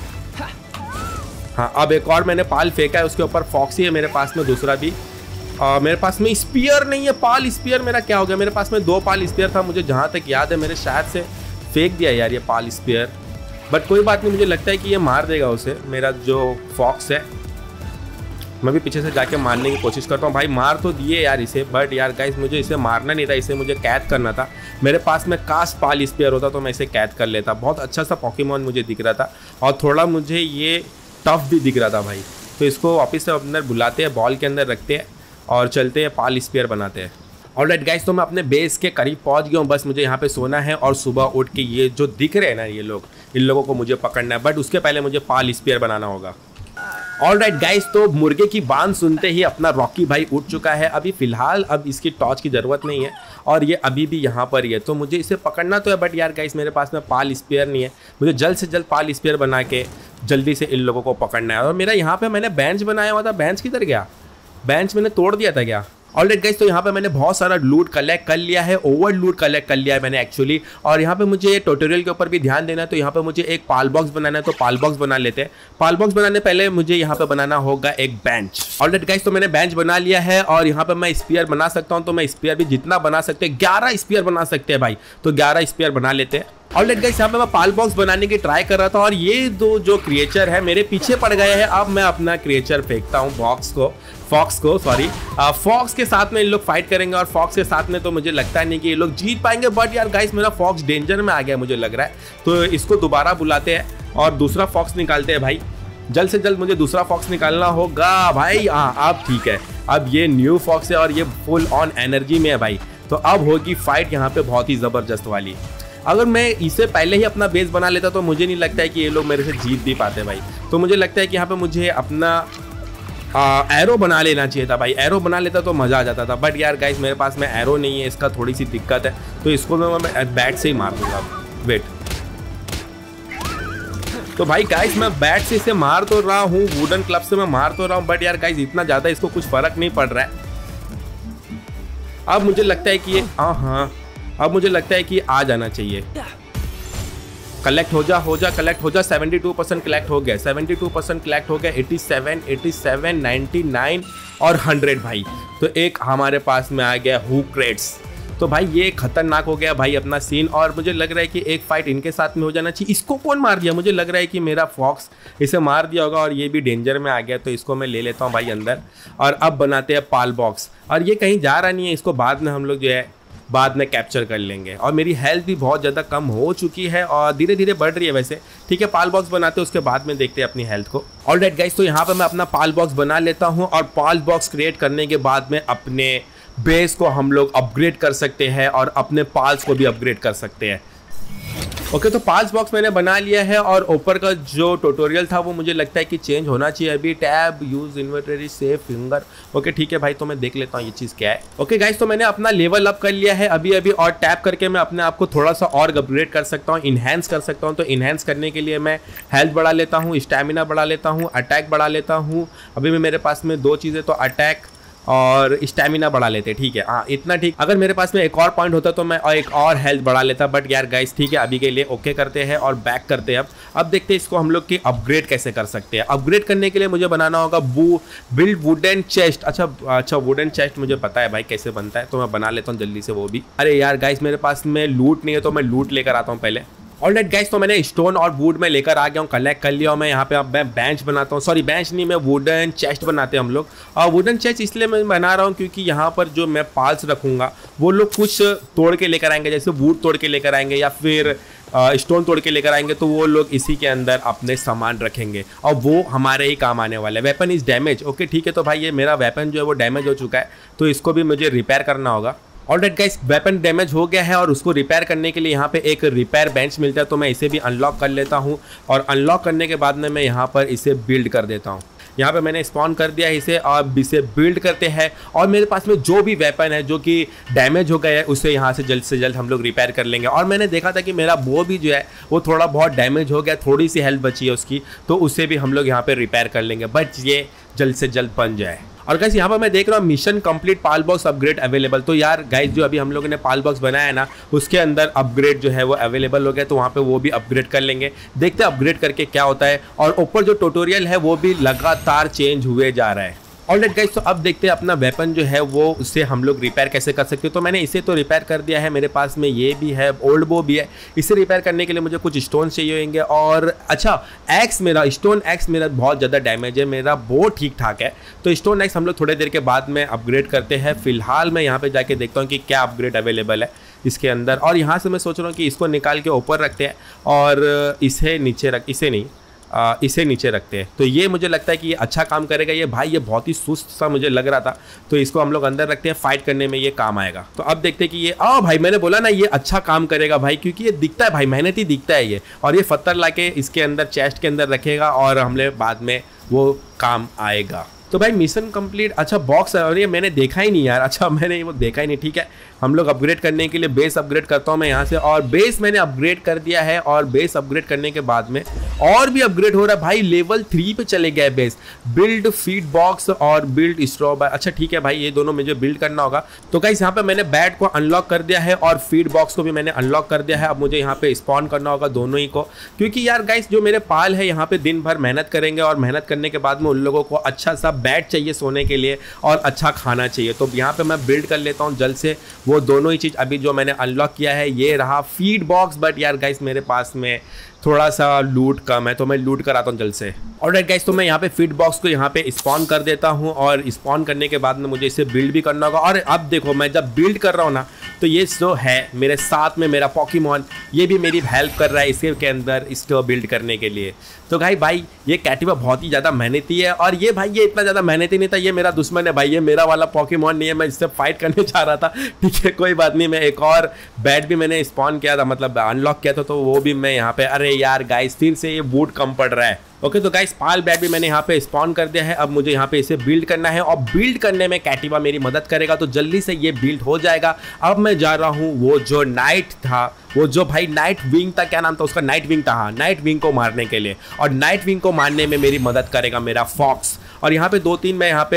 हाँ अब एक और मैंने पाल फेंका है उसके ऊपर। फॉक्सी है मेरे पास में दूसरा भी। मेरे पास में स्पीयर नहीं है। पाल स्पीयर मेरा क्या हो गया? मेरे पास में 2 पाल स्पीयर था, मुझे जहां तक याद है। मेरे शायद से फेंक दिया यार ये पाल स्पीयर, बट कोई बात नहीं। मुझे लगता है कि ये मार देगा उसे, मेरा जो फॉक्स है। मैं भी पीछे से जाके मारने की कोशिश करता हूँ भाई। मार तो दिए यार इसे, बट यार गाइस मुझे इसे मारना नहीं था, इसे मुझे कैद करना था। मेरे पास में काश पाल स्पीयर होता तो मैं इसे कैद कर लेता। बहुत अच्छा सा पॉकीमॉन मुझे दिख रहा था और थोड़ा मुझे ये टफ भी दिख रहा था भाई। तो इसको वापस से अंदर बुलाते हैं, बॉल के अंदर रखते हैं और चलते हैं पाल स्पीयर बनाते हैं। ऑलराइट गाइस, तो मैं अपने बेस के करीब पहुंच गया हूँ। बस मुझे यहाँ पे सोना है और सुबह उठ के ये जो दिख रहे हैं ना ये लोग, इन लोगों को मुझे पकड़ना है, बट उसके पहले मुझे पाल स्पीयर बनाना होगा। ऑलराइट गाइस, तो मुर्गे की बांध सुनते ही अपना रॉकी भाई उठ चुका है। अभी फिलहाल अब इसकी टॉर्च की ज़रूरत नहीं है और ये अभी भी यहाँ पर ही है, तो मुझे इसे पकड़ना तो है। बट यार गाइस मेरे पास में पाल स्पीयर नहीं है। मुझे जल्द से जल्द पाल स्पीयर बना के जल्दी से इन लोगों को पकड़ना है। और मेरा यहाँ पे मैंने बेंच बनाया हुआ था, बेंच किधर गया? बेंच मैंने तोड़ दिया था क्या? ऑलराइट गाइस, तो यहाँ पे मैंने बहुत सारा लूट कलेक्ट कर लिया है, ओवर लूट कलेक्ट कर लिया है मैंने एक्चुअली। और यहाँ पे मुझे ट्यूटोरियल के ऊपर भी ध्यान देना है, तो यहाँ पे मुझे एक पाल बॉक्स बनाना है, तो पाल बॉक्स बना लेते हैं। पाल बॉक्स बनाने पहले मुझे यहाँ पे बनाना होगा एक बेंच। ऑलराइट गाइस, तो मैंने बेंच बना लिया है और यहाँ पे मैं स्पीयर बना सकता हूँ। तो मैं स्पीयर भी जितना बना सकते हैं, 11 स्पीयर बना सकते हैं भाई, तो 11 स्पीयर बना लेते हैं। ऑलराइट गाइस, यहाँ पे मैं पाल बॉक्स बनाने की ट्राई कर रहा था और ये दो जो क्रिएचर है मेरे पीछे पड़ गए हैं। अब मैं अपना क्रिएचर फेंकता हूँ फॉक्स के साथ में इन लोग फाइट करेंगे और फॉक्स के साथ में तो मुझे लगता नहीं कि ये लोग जीत पाएंगे। बट यार गाइस मेरा फॉक्स डेंजर में आ गया मुझे लग रहा है, तो इसको दोबारा बुलाते हैं और दूसरा फॉक्स निकालते हैं भाई। जल्द से जल्द मुझे दूसरा फॉक्स निकालना होगा भाई। हाँ अब ठीक है, अब ये न्यू फॉक्स है और ये फुल ऑन एनर्जी में है भाई। तो अब होगी फाइट यहाँ पे बहुत ही ज़बरदस्त वाली। अगर मैं इसे पहले ही अपना बेस बना लेता तो मुझे नहीं लगता है कि ये लोग मेरे से जीत भी पाते भाई। तो मुझे लगता है कि यहाँ पे मुझे अपना एरो बना लेना चाहिए था भाई। एरो बना लेता तो मज़ा आ जाता था, बट यार गाइस मेरे पास में एरो नहीं है, इसका थोड़ी सी दिक्कत है। तो इसको मैं बैट से ही मार दूंगा। वेट, तो भाई गाइस मैं बैट से इसे मार तो रहा हूँ, वुडन क्लब से मैं मार तो रहा हूँ, बट यार गाइस इतना ज़्यादा इसको कुछ फ़र्क नहीं पड़ रहा है। अब मुझे लगता है कि ये अब मुझे लगता है कि आ जाना चाहिए। कलेक्ट हो जा कलेक्ट हो जा। 72% कलेक्ट हो गया, 72% कलेक्ट हो गया। 87, 99 और 100 भाई। तो एक हमारे पास में आ गया हुक क्रेट्स। तो भाई ये खतरनाक हो गया भाई अपना सीन। और मुझे लग रहा है कि एक फाइट इनके साथ में हो जाना चाहिए। इसको कौन मार दिया? मुझे लग रहा है कि मेरा फॉक्स इसे मार दिया होगा और ये भी डेंजर में आ गया। तो इसको मैं ले लेता हूँ भाई अंदर। और अब बनाते हैं पाल बॉक्स। और ये कहीं जा रहा नहीं है, इसको बाद में हम लोग जो है बाद में कैप्चर कर लेंगे। और मेरी हेल्थ भी बहुत ज़्यादा कम हो चुकी है और धीरे धीरे बढ़ रही है वैसे। ठीक है, पाल बॉक्स बनाते हैं, उसके बाद में देखते हैं अपनी हेल्थ को। ऑलराइट गाइस, तो यहाँ पे मैं अपना पाल बॉक्स बना लेता हूँ और पाल बॉक्स क्रिएट करने के बाद में अपने बेस को हम लोग अपग्रेड कर सकते हैं और अपने पाल्स को भी अपग्रेड कर सकते हैं। ओके, तो पाल्स बॉक्स मैंने बना लिया है और ऊपर का जो ट्यूटोरियल था वो मुझे लगता है कि चेंज होना चाहिए अभी। Tab use inventory save finger. Okay ठीक है भाई, तो मैं देख लेता हूँ ये चीज़ क्या है। ओके गाइस, तो मैंने अपना लेवल अप कर लिया है अभी और टैप करके मैं अपने आप को थोड़ा सा और अपग्रेड कर सकता हूँ, इन्हेंस कर सकता हूँ। तो इन्हेंस करने के लिए मैं हेल्थ बढ़ा लेता हूँ, स्टैमिना बढ़ा लेता हूँ, अटैक बढ़ा लेता हूँ। अभी में मेरे पास में 2 चीज़ें, तो अटैक और स्टैमिना बढ़ा लेते। ठीक है, हाँ इतना ठीक। अगर मेरे पास में एक और पॉइंट होता तो मैं एक और हेल्थ बढ़ा लेता, बट यार गाइस ठीक है, अभी के लिए ओके करते हैं और बैक करते हैं। अब देखते हैं इसको हम लोग की अपग्रेड कैसे कर सकते हैं। अपग्रेड करने के लिए मुझे बनाना होगा बिल्ड वुडन चेस्ट। अच्छा वुडन चेस्ट मुझे पता है भाई कैसे बनता है, तो मैं बना लेता हूँ जल्दी से वो भी। अरे यार गाइस मेरे पास में लूट नहीं है, तो मैं लूट लेकर आता हूँ पहले। ऑलराइट गाइस, तो मैंने स्टोन और वुड में लेकर आ गया हूँ, कलेक्ट कर लिया हूँ मैं। यहाँ पे अब मैं बेंच बनाता हूँ, सॉरी बेंच नहीं, मैं वुडन चेस्ट बनाते हैं हम लोग। और वुडन चेस्ट इसलिए मैं बना रहा हूँ क्योंकि यहाँ पर जो मैं पाल्स रखूँगा वो लोग कुछ तोड़ के लेकर आएंगे, जैसे वुड तोड़ के लेकर आएंगे या फिर स्टोन तोड़ के लेकर आएंगे तो वो लोग इसी के अंदर अपने सामान रखेंगे और वो हमारे ही काम आने वाला है। वेपन इज डैमेज, ओके ठीक है। तो भाई ये मेरा वेपन जो है वो डैमेज हो चुका है, तो इसको भी मुझे रिपेयर करना होगा। ऑलराइट गाइस, वेपन डैमेज हो गया है और उसको रिपेयर करने के लिए यहाँ पे एक रिपेयर बेंच मिलता है, तो मैं इसे भी अनलॉक कर लेता हूँ और अनलॉक करने के बाद में मैं यहाँ पर इसे बिल्ड कर देता हूँ। यहाँ पे मैंने स्पॉन कर दिया है इसे, अब इसे बिल्ड करते हैं और मेरे पास में जो भी वेपन है जो कि डैमेज हो गया है उसे यहाँ से जल्द हम लोग रिपेयर कर लेंगे। और मैंने देखा था कि मेरा बो भी जो है वो थोड़ा बहुत डैमेज हो गया, थोड़ी सी हेल्थ बची है उसकी, तो उसे भी हम लोग यहाँ पे रिपेयर कर लेंगे, बट ये जल्द से जल्द बन जाए। और गाइस यहाँ पर मैं देख रहा हूँ mission complete pal box upgrade available. तो यार गाइस जो अभी हम लोगों ने पाल बॉक्स बनाया है ना, उसके अंदर अपग्रेड जो है वो अवेलेबल हो गया, तो वहाँ पे वो भी अपग्रेड कर लेंगे। देखते हैं अपग्रेड करके क्या होता है। और ऊपर जो ट्यूटोरियल है वो भी लगातार चेंज हुए जा रहा है। ऑलराइट गाइस, तो अब देखते हैं अपना वेपन जो है वो उससे हम लोग रिपेयर कैसे कर सकते हो। तो मैंने इसे तो रिपेयर कर दिया है, मेरे पास में ये भी है, ओल्ड बो भी है। इसे रिपेयर करने के लिए मुझे कुछ स्टोन चाहिए होंगे। और अच्छा, एक्स मेरा स्टोन एक्स मेरा बहुत ज़्यादा डैमेज है, मेरा बो ठीक ठाक है, तो स्टोन एक्स हम लोग थोड़ी देर के बाद में अपग्रेड करते हैं। फिलहाल मैं यहाँ पर जाके देखता हूँ कि क्या अपग्रेड अवेलेबल है इसके अंदर। और यहाँ से मैं सोच रहा हूँ कि इसको निकाल के ऊपर रखते हैं और इसे नीचे इसे नीचे रखते हैं, तो ये मुझे लगता है कि ये अच्छा काम करेगा। ये भाई ये बहुत ही सुस्त सा मुझे लग रहा था, तो इसको हम लोग अंदर रखते हैं, फाइट करने में ये काम आएगा। तो अब देखते हैं कि ये भाई मैंने बोला ना ये अच्छा काम करेगा भाई, क्योंकि ये दिखता है भाई, मेहनती दिखता है ये। और ये पत्थर लाके इसके अंदर चेस्ट के अंदर रखेगा और हमने बाद में वो काम आएगा। तो भाई मिशन कंप्लीट। अच्छा बॉक्स है और ये मैंने देखा ही नहीं यार, अच्छा मैंने वो देखा ही नहीं। ठीक है, हम लोग अपग्रेड करने के लिए बेस अपग्रेड करता हूँ मैं यहाँ से, और बेस मैंने अपग्रेड कर दिया है। और बेस अपग्रेड करने के बाद में और भी अपग्रेड हो रहा है भाई, लेवल 3 पे चले गए बेस। बिल्ड फीड बॉक्स और बिल्ड स्ट्रॉ। अच्छा ठीक है भाई, ये दोनों मुझे बिल्ड करना होगा। तो गाइस यहाँ पे मैंने बैट को अनलॉक कर दिया है और फीड बॉक्स को भी मैंने अनलॉक कर दिया है। अब मुझे यहाँ पे स्पॉन करना होगा दोनों ही को, क्योंकि यार गाइस जो मेरे पाल है यहाँ पे दिन भर मेहनत करेंगे और मेहनत करने के बाद में उन लोगों को अच्छा सा बैट चाहिए सोने के लिए और अच्छा खाना चाहिए। तो यहाँ पे मैं बिल्ड कर लेता हूँ जल्द से वो दोनों ही चीज़। अभी जो मैंने अनलॉक किया है ये रहा फीड बॉक्स, बट यार गाइस मेरे पास में थोड़ा सा लूट कम है, तो मैं लूट कराता हूँ जल्द से। ऑलराइट गाइस, तो मैं यहाँ पे फीड बॉक्स को यहाँ पे स्पॉन कर देता हूँ और स्पॉन करने के बाद में मुझे इसे बिल्ड भी करना होगा। और अब देखो मैं जब बिल्ड कर रहा हूँ ना, तो ये जो है मेरे साथ में मेरा पॉकीमॉन, ये भी मेरी हेल्प कर रहा है इसके अंदर इसको बिल्ड करने के लिए। तो भाई ये कैटिवा बहुत ही ज़्यादा मेहनती है, और ये भाई ये इतना ज़्यादा मेहनती नहीं था, ये मेरा दुश्मन है भाई, ये मेरा वाला पॉकीमॉन नहीं है, मैं इससे फाइट करने चाह रहा था। ठीक है कोई बात नहीं, मैं एक और बैट भी मैंने स्पॉन किया था, मतलब अनलॉक किया था, तो वो भी मैं यहाँ पे, अरे यार गाइस फिर से ये बूट कम पड़ रहा है। ओके तो गाइस पाल बैट भी मैंने यहाँ पे स्पॉन कर दिया है। अब मुझे यहाँ पे इसे बिल्ड करना है और बिल्ड करने में कैटिवा मेरी मदद करेगा, तो जल्दी से ये बिल्ड हो जाएगा। अब मैं जा रहा हूँ वो जो नाइट था, वो जो भाई नाइट विंग था, क्या नाम था उसका, नाइट विंग था, हाँ नाइट विंग को मारने के लिए। और नाइट विंग को मारने में मेरी मदद करेगा मेरा फॉक्स। और यहाँ पे 2-3 मैं यहाँ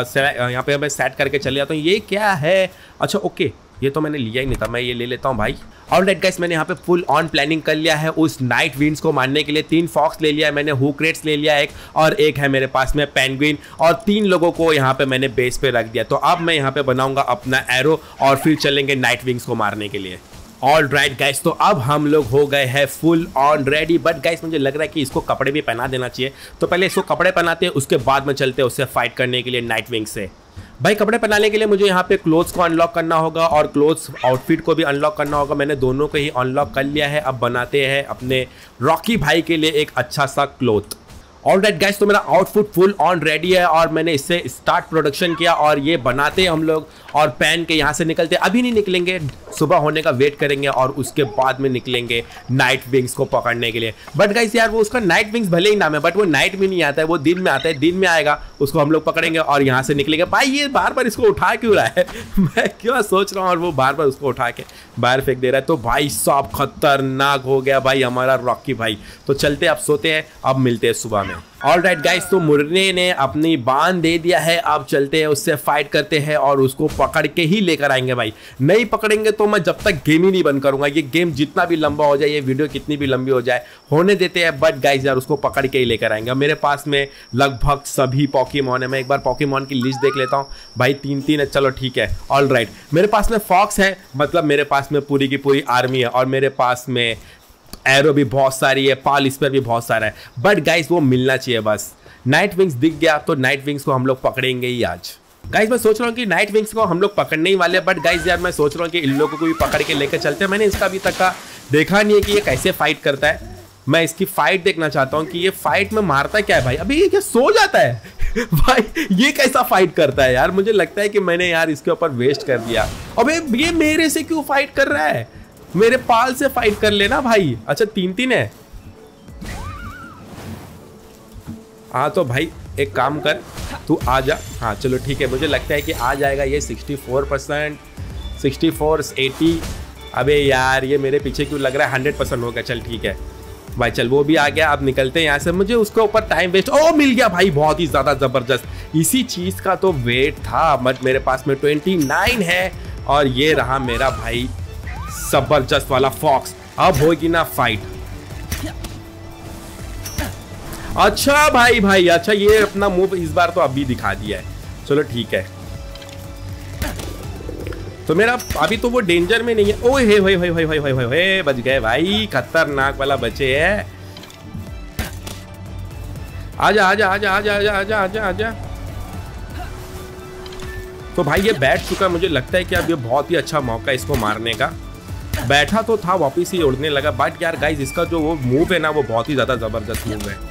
पे मैं सेट करके चले जाता हूँ। ये क्या है, अच्छा ओके ये तो मैंने लिया ही नहीं था, मैं ये ले लेता हूँ भाई। ऑलराइट गाइस, मैंने यहाँ पे फुल ऑन प्लानिंग कर लिया है उस नाइट विंड्स को मारने के लिए। 3 फॉक्स ले लिया है मैंने, हुक रेट्स ले लिया एक, और एक है मेरे पास में पेंगुइन, और 3 लोगों को यहाँ पे मैंने बेस पे रख दिया। तो अब मैं यहाँ पे बनाऊंगा अपना एरो और फिर चलेंगे नाइट विंग्स को मारने के लिए। ऑल राइट गाइस, तो अब हम लोग हो गए हैं full on ready. But guys मुझे लग रहा है कि इसको कपड़े भी पहना देना चाहिए, तो पहले इसको कपड़े पहनाते हैं, उसके बाद में चलते हैं उससे फाइट करने के लिए नाइट विंग से। भाई कपड़े पहनाने के लिए मुझे यहाँ पे क्लोथ्स को अनलॉक करना होगा और क्लोथ्स आउटफिट को भी अनलॉक करना होगा। मैंने दोनों को ही अनलॉक कर लिया है। अब बनाते हैं अपने रॉकी भाई के लिए एक अच्छा सा क्लोथ। ऑलराइट गाइस, तो मेरा आउटफिट फुल ऑन रेडी है और मैंने इससे स्टार्ट प्रोडक्शन किया, और ये बनाते हैं हम लोग और पहन के यहाँ से निकलते हैं। अभी नहीं निकलेंगे, सुबह होने का वेट करेंगे और उसके बाद में निकलेंगे नाइट विंग्स को पकड़ने के लिए। बट गाइस यार वो उसका नाइट विंग्स भले ही नाम है, बट वो नाइट में नहीं आता है, वो दिन में आता है। दिन में आएगा, उसको हम लोग पकड़ेंगे और यहाँ से निकलेंगे। भाई ये बार बार इसको उठा क्यों रहा है मैं क्यों सोच रहा हूँ, और वो बार बार उसको उठा के बाहर फेंक दे रहा है। तो भाई साहब खतरनाक हो गया भाई हमारा रॉकी भाई। तो चलते अब सोते हैं, अब मिलते हैं सुबह में। ऑलराइट गाइस, तो मुर्ने ने अपनी बांध दे दिया है, अब चलते हैं उससे फाइट करते हैं और उसको पकड़ के ही लेकर आएंगे भाई। नहीं पकड़ेंगे तो मैं जब तक गेम ही नहीं बंद करूंगा। ये गेम जितना भी लंबा हो जाए, ये वीडियो कितनी भी लंबी हो जाए, होने देते हैं। बट गाइस यार उसको पकड़ के ही लेकर आएंगे। मेरे पास में लगभग सभी पॉकीमॉन है। मैं एक बार पॉकीमॉन की लिस्ट देख लेता हूँ भाई, 3 है, चलो ठीक है। ऑलराइट, मेरे पास में फॉक्स है, मतलब मेरे पास में पूरी की पूरी आर्मी है, और मेरे पास में एरो भी बहुत सारी है, पाल स्पेयर भी बहुत सारा है। बट गाइस वो मिलना चाहिए बस। नाइट विंग्स दिख गया तो नाइट विंग्स को हम लोग पकड़ेंगे ही आज। गाइस मैं सोच रहा हूँ कि नाइट विंग्स को हम लोग पकड़ने ही वाले हैं, बट गाइस यार मैं सोच रहा हूँ कि इन लोगों को भी पकड़ के लेकर चलते हैं। मैंने इसका अभी तक का देखा नहीं है कि ये कैसे फाइट करता है। मैं इसकी फाइट देखना चाहता हूँ कि ये फाइट में मारता क्या है भाई। अभी ये क्या सो जाता है भाई, ये कैसा फाइट करता है यार। मुझे लगता है कि मैंने यार इसके ऊपर वेस्ट कर दिया। अबे ये मेरे से क्यों फाइट कर रहा है, मेरे पाल से फाइट कर लेना भाई। अच्छा 3-3 है। हाँ तो भाई एक काम कर, तू आ जा। हाँ चलो ठीक है, मुझे लगता है कि आ जाएगा ये 64%, 64, 80। अबे यार ये मेरे पीछे क्यों लग रहा है, 100% होगा। चल ठीक है भाई, चल वो भी आ गया। अब निकलते हैं यहाँ से, मुझे उसके ऊपर टाइम वेस्ट। ओ मिल गया भाई, बहुत ही ज़्यादा ज़बरदस्त। इसी चीज़ का तो वेट था, बट मेरे पास में 29 है और ये रहा मेरा भाई ज़बरदस्त वाला फॉक्स। अब होगी ना फाइट। अच्छा भाई अच्छा, ये अपना मूव इस बार तो अभी दिखा दिया है। चलो ठीक है, तो मेरा अभी तो वो डेंजर में नहीं है। ओए हे बच गए भाई, खतरनाक वाला बचे है। आजा आजा आजा आजा आजा आजा आजा आजा। तो भाई ये बैठ चुका, मुझे लगता है कि अब ये बहुत ही अच्छा मौका है इसको मारने का। बैठा तो था, वापिस ही उड़ने लगा। बट यार गाइस, इसका जो वो मूव है ना, वो बहुत ही ज्यादा जबरदस्त मूव है।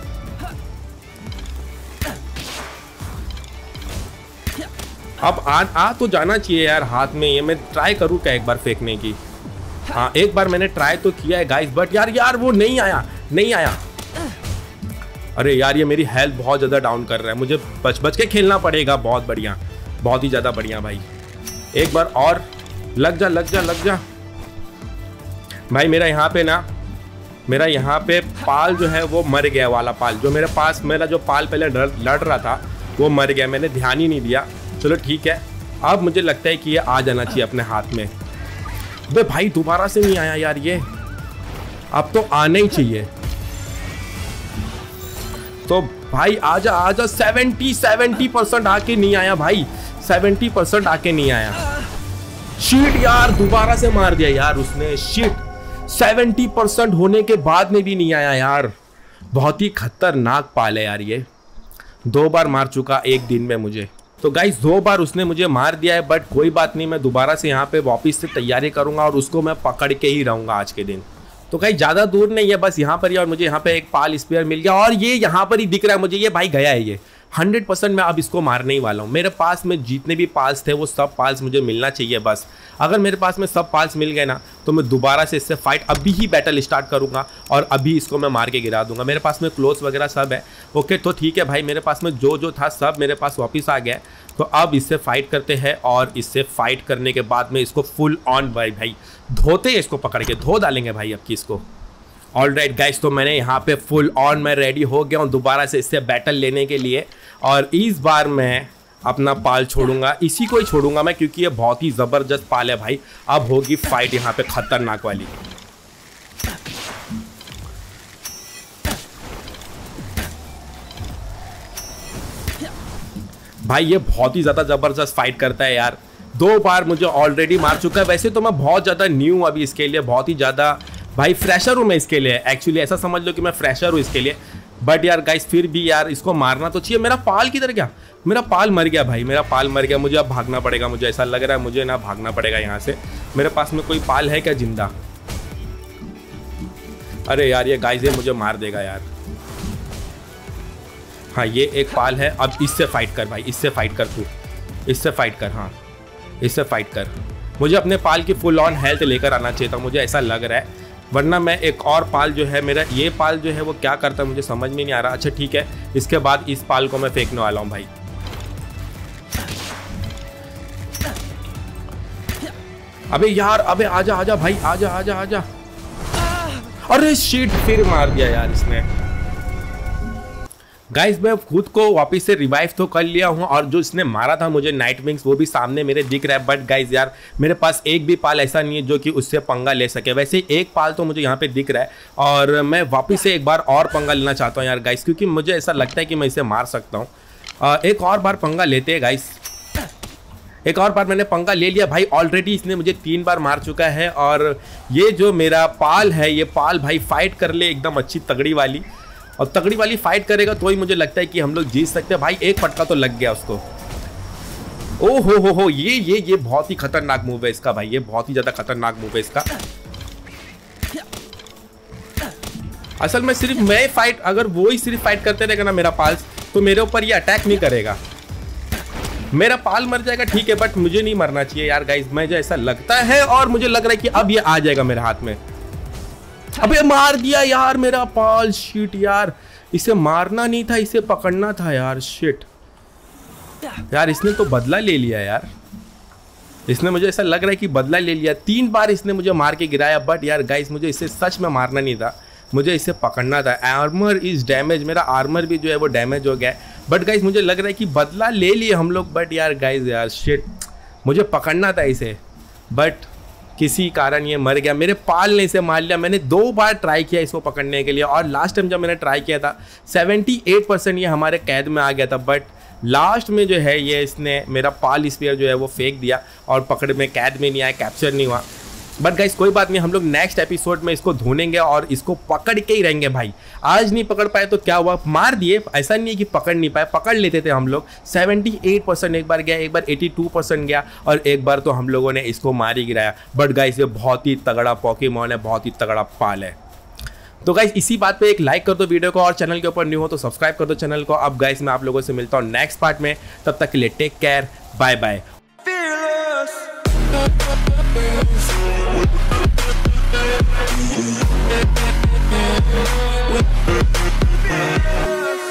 अब आ तो जाना चाहिए यार हाथ में। ये मैं ट्राई करूँ क्या एक बार फेंकने की। हाँ एक बार मैंने ट्राई तो किया है गाइस, बट यार वो नहीं आया। अरे यार ये मेरी हेल्थ बहुत ज़्यादा डाउन कर रहा है, मुझे बच के खेलना पड़ेगा। बहुत बढ़िया, बहुत ही ज़्यादा बढ़िया भाई। एक बार और लग जा भाई। मेरा यहाँ पे पाल जो है वो मर गया वाला पाल। जो मेरे पास मेरा जो पाल पहले लड़ रहा था वो मर गया, मैंने ध्यान ही नहीं दिया। चलो ठीक है, अब मुझे लगता है कि ये आ जाना चाहिए अपने हाथ में। बे भाई दोबारा से नहीं आया यार ये, अब तो आना ही चाहिए। तो भाई आजा 70% आके नहीं आया भाई, 70% आके नहीं आया। शीट यार, दोबारा से मार दिया यार उसने। शीट 70% होने के बाद में भी नहीं आया यार। बहुत ही खतरनाक पाल है यार ये। 2 बार मार चुका एक दिन में मुझे। तो गाइस 2 बार उसने मुझे मार दिया है, बट कोई बात नहीं, मैं दोबारा से यहाँ पे वापस से तैयारी करूंगा और उसको मैं पकड़ के ही रहूंगा आज के दिन। तो गाइस ज़्यादा दूर नहीं है, बस यहाँ पर ही। और मुझे यहाँ पे एक पाल स्पेयर मिल गया और ये यहाँ पर ही दिख रहा है मुझे। ये भाई गया है ये 100%। मैं अब इसको मारने ही वाला हूँ। मेरे पास में जितने भी पाल्स थे वो सब पाल्स मुझे मिलना चाहिए बस। अगर मेरे पास में सब पाल्स मिल गए ना, तो मैं दोबारा से इससे फाइट अभी ही बैटल स्टार्ट करूँगा और अभी इसको मैं मार के गिरा दूंगा। मेरे पास में क्लोज वगैरह सब है। ओके तो ठीक है भाई, मेरे पास में जो था सब मेरे पास वापस आ गया। तो अब इससे फाइट करते हैं और इससे फाइट करने के बाद में इसको फुल ऑन भाई धोते हैं, इसको पकड़ के धो डालेंगे भाई अब की इसको। ऑलराइट गाइस, तो मैंने यहाँ पे फुल ऑन मैं रेडी हो गया हूँ दोबारा से इससे बैटल लेने के लिए। और इस बार मैं अपना पाल छोड़ूंगा, इसी को ही छोड़ूंगा मैं, क्योंकि ये बहुत ही ज़बरदस्त पाल है भाई। अब होगी फाइट यहाँ पे खतरनाक वाली। भाई ये बहुत ही ज़्यादा ज़बरदस्त फाइट करता है यार। 2 बार मुझे ऑलरेडी मार चुका है। वैसे तो मैं बहुत ज़्यादा न्यू अभी इसके लिए, बहुत ही ज़्यादा भाई फ्रेशर हूँ मैं इसके लिए। एक्चुअली ऐसा समझ लो कि मैं फ्रेशर हूँ इसके लिए। बट यार गाइस फिर भी यार इसको मारना तो चाहिए। मेरा पाल किधर गया? मेरा पाल मर गया भाई, मेरा पाल मर गया। मुझे अब भागना पड़ेगा, मुझे ऐसा लग रहा है मुझे ना भागना पड़ेगा यहाँ से। मेरे पास में कोई पाल है क्या जिंदा? अरे यार ये गाइस ये मुझे मार देगा यार। हाँ ये एक पाल है। अब इससे फाइट कर भाई, इससे फाइट कर तू, इससे फाइट कर। हाँ इससे फाइट कर। मुझे अपने पाल की फुल ऑन हेल्थ लेकर आना चाहिए था, मुझे ऐसा लग रहा है। वरना मैं एक और पाल जो है मेरा, ये पाल जो है वो क्या करता है मुझे समझ में नहीं आ रहा। अच्छा ठीक है, इसके बाद इस पाल को मैं फेंकने वाला हूँ भाई। अबे यार, अबे आजा आजा भाई, आजा आजा आजा। अरे शिट, फिर मार दिया यार इसने। गाइस मैं खुद को वापस से रिवाइव तो कर लिया हूँ और जो इसने मारा था मुझे नाइट विंग्स, वो भी सामने मेरे दिख रहा है। बट गाइस यार मेरे पास एक भी पाल ऐसा नहीं है जो कि उससे पंगा ले सके। वैसे एक पाल तो मुझे यहाँ पे दिख रहा है और मैं वापस से एक बार और पंगा लेना चाहता हूँ यार गाइस, क्योंकि मुझे ऐसा लगता है कि मैं इसे मार सकता हूँ। एक और बार पंगा लेते हैं गाइस। एक और बार मैंने पंगा ले लिया भाई। ऑलरेडी इसने मुझे 3 बार मार चुका है और ये जो मेरा पाल है, ये पाल भाई फाइट कर ले एकदम अच्छी तगड़ी वाली, और तगड़ी वाली फाइट करेगा तो ही मुझे लगता है कि हम लोग जीत सकते हैं भाई। एक फटका तो लग गया उसको। ओ हो, ये बहुत ही खतरनाक मूव है इसका भाई, ये बहुत ही ज़्यादा खतरनाक मूव है इसका। असल में सिर्फ मैं फाइट, अगर वो ही सिर्फ फाइट करते रहेगा ना मेरा पाल्स, तो मेरे ऊपर ये अटैक नहीं करेगा। मेरा पाल मर जाएगा ठीक है, बट मुझे नहीं मरना चाहिए यार गाइस, मुझे ऐसा लगता है और मुझे लग रहा है कि अब ये आ जाएगा मेरे हाथ में। अबे मार दिया यार मेरा पाल, शिट यार, इसे मारना नहीं था, इसे पकड़ना था यार, शिट यार, इसने तो बदला ले लिया यार, इसने, मुझे ऐसा लग रहा है कि बदला ले लिया। 3 बार इसने मुझे मार के गिराया, बट यार गाइस मुझे इसे सच में मारना नहीं था, मुझे इसे पकड़ना था। आर्मर इज डैमेज, मेरा आर्मर भी जो है वो डैमेज हो गया है, बट गाइस मुझे लग रहा है कि बदला ले लिए हम लोग, बट यार गाइस यार शिट, मुझे पकड़ना था इसे, बट किसी कारण ये मर गया। मेरे पाल ने इसे मार लिया। मैंने 2 बार ट्राई किया इसको पकड़ने के लिए, और लास्ट टाइम जब मैंने ट्राई किया था 78% ये हमारे कैद में आ गया था, बट लास्ट में जो है ये इसने मेरा पाल स्पीयर जो है वो फेंक दिया और पकड़ में कैद में नहीं आया, कैप्चर नहीं हुआ। बट गाइस कोई बात नहीं, हम लोग नेक्स्ट एपिसोड में इसको ढूंढेंगे और इसको पकड़ के ही रहेंगे भाई। आज नहीं पकड़ पाए तो क्या हुआ, मार दिए, ऐसा नहीं है कि पकड़ नहीं पाए, पकड़ लेते थे हम लोग। 78% एक बार गया, एक बार 82% गया, और एक बार तो हम लोगों ने इसको मार ही गिराया। बट गाइस ये बहुत ही तगड़ा पोकेमॉन है, बहुत ही तगड़ा पाल है। तो गाइस इसी बात पे एक लाइक कर दो वीडियो को, और चैनल के ऊपर न्यू हो तो सब्सक्राइब कर दो चैनल को। अब गाइस मैं आप लोगों से मिलता हूँ नेक्स्ट पार्ट में, तब तक के लिए टेक केयर, बाय बाय।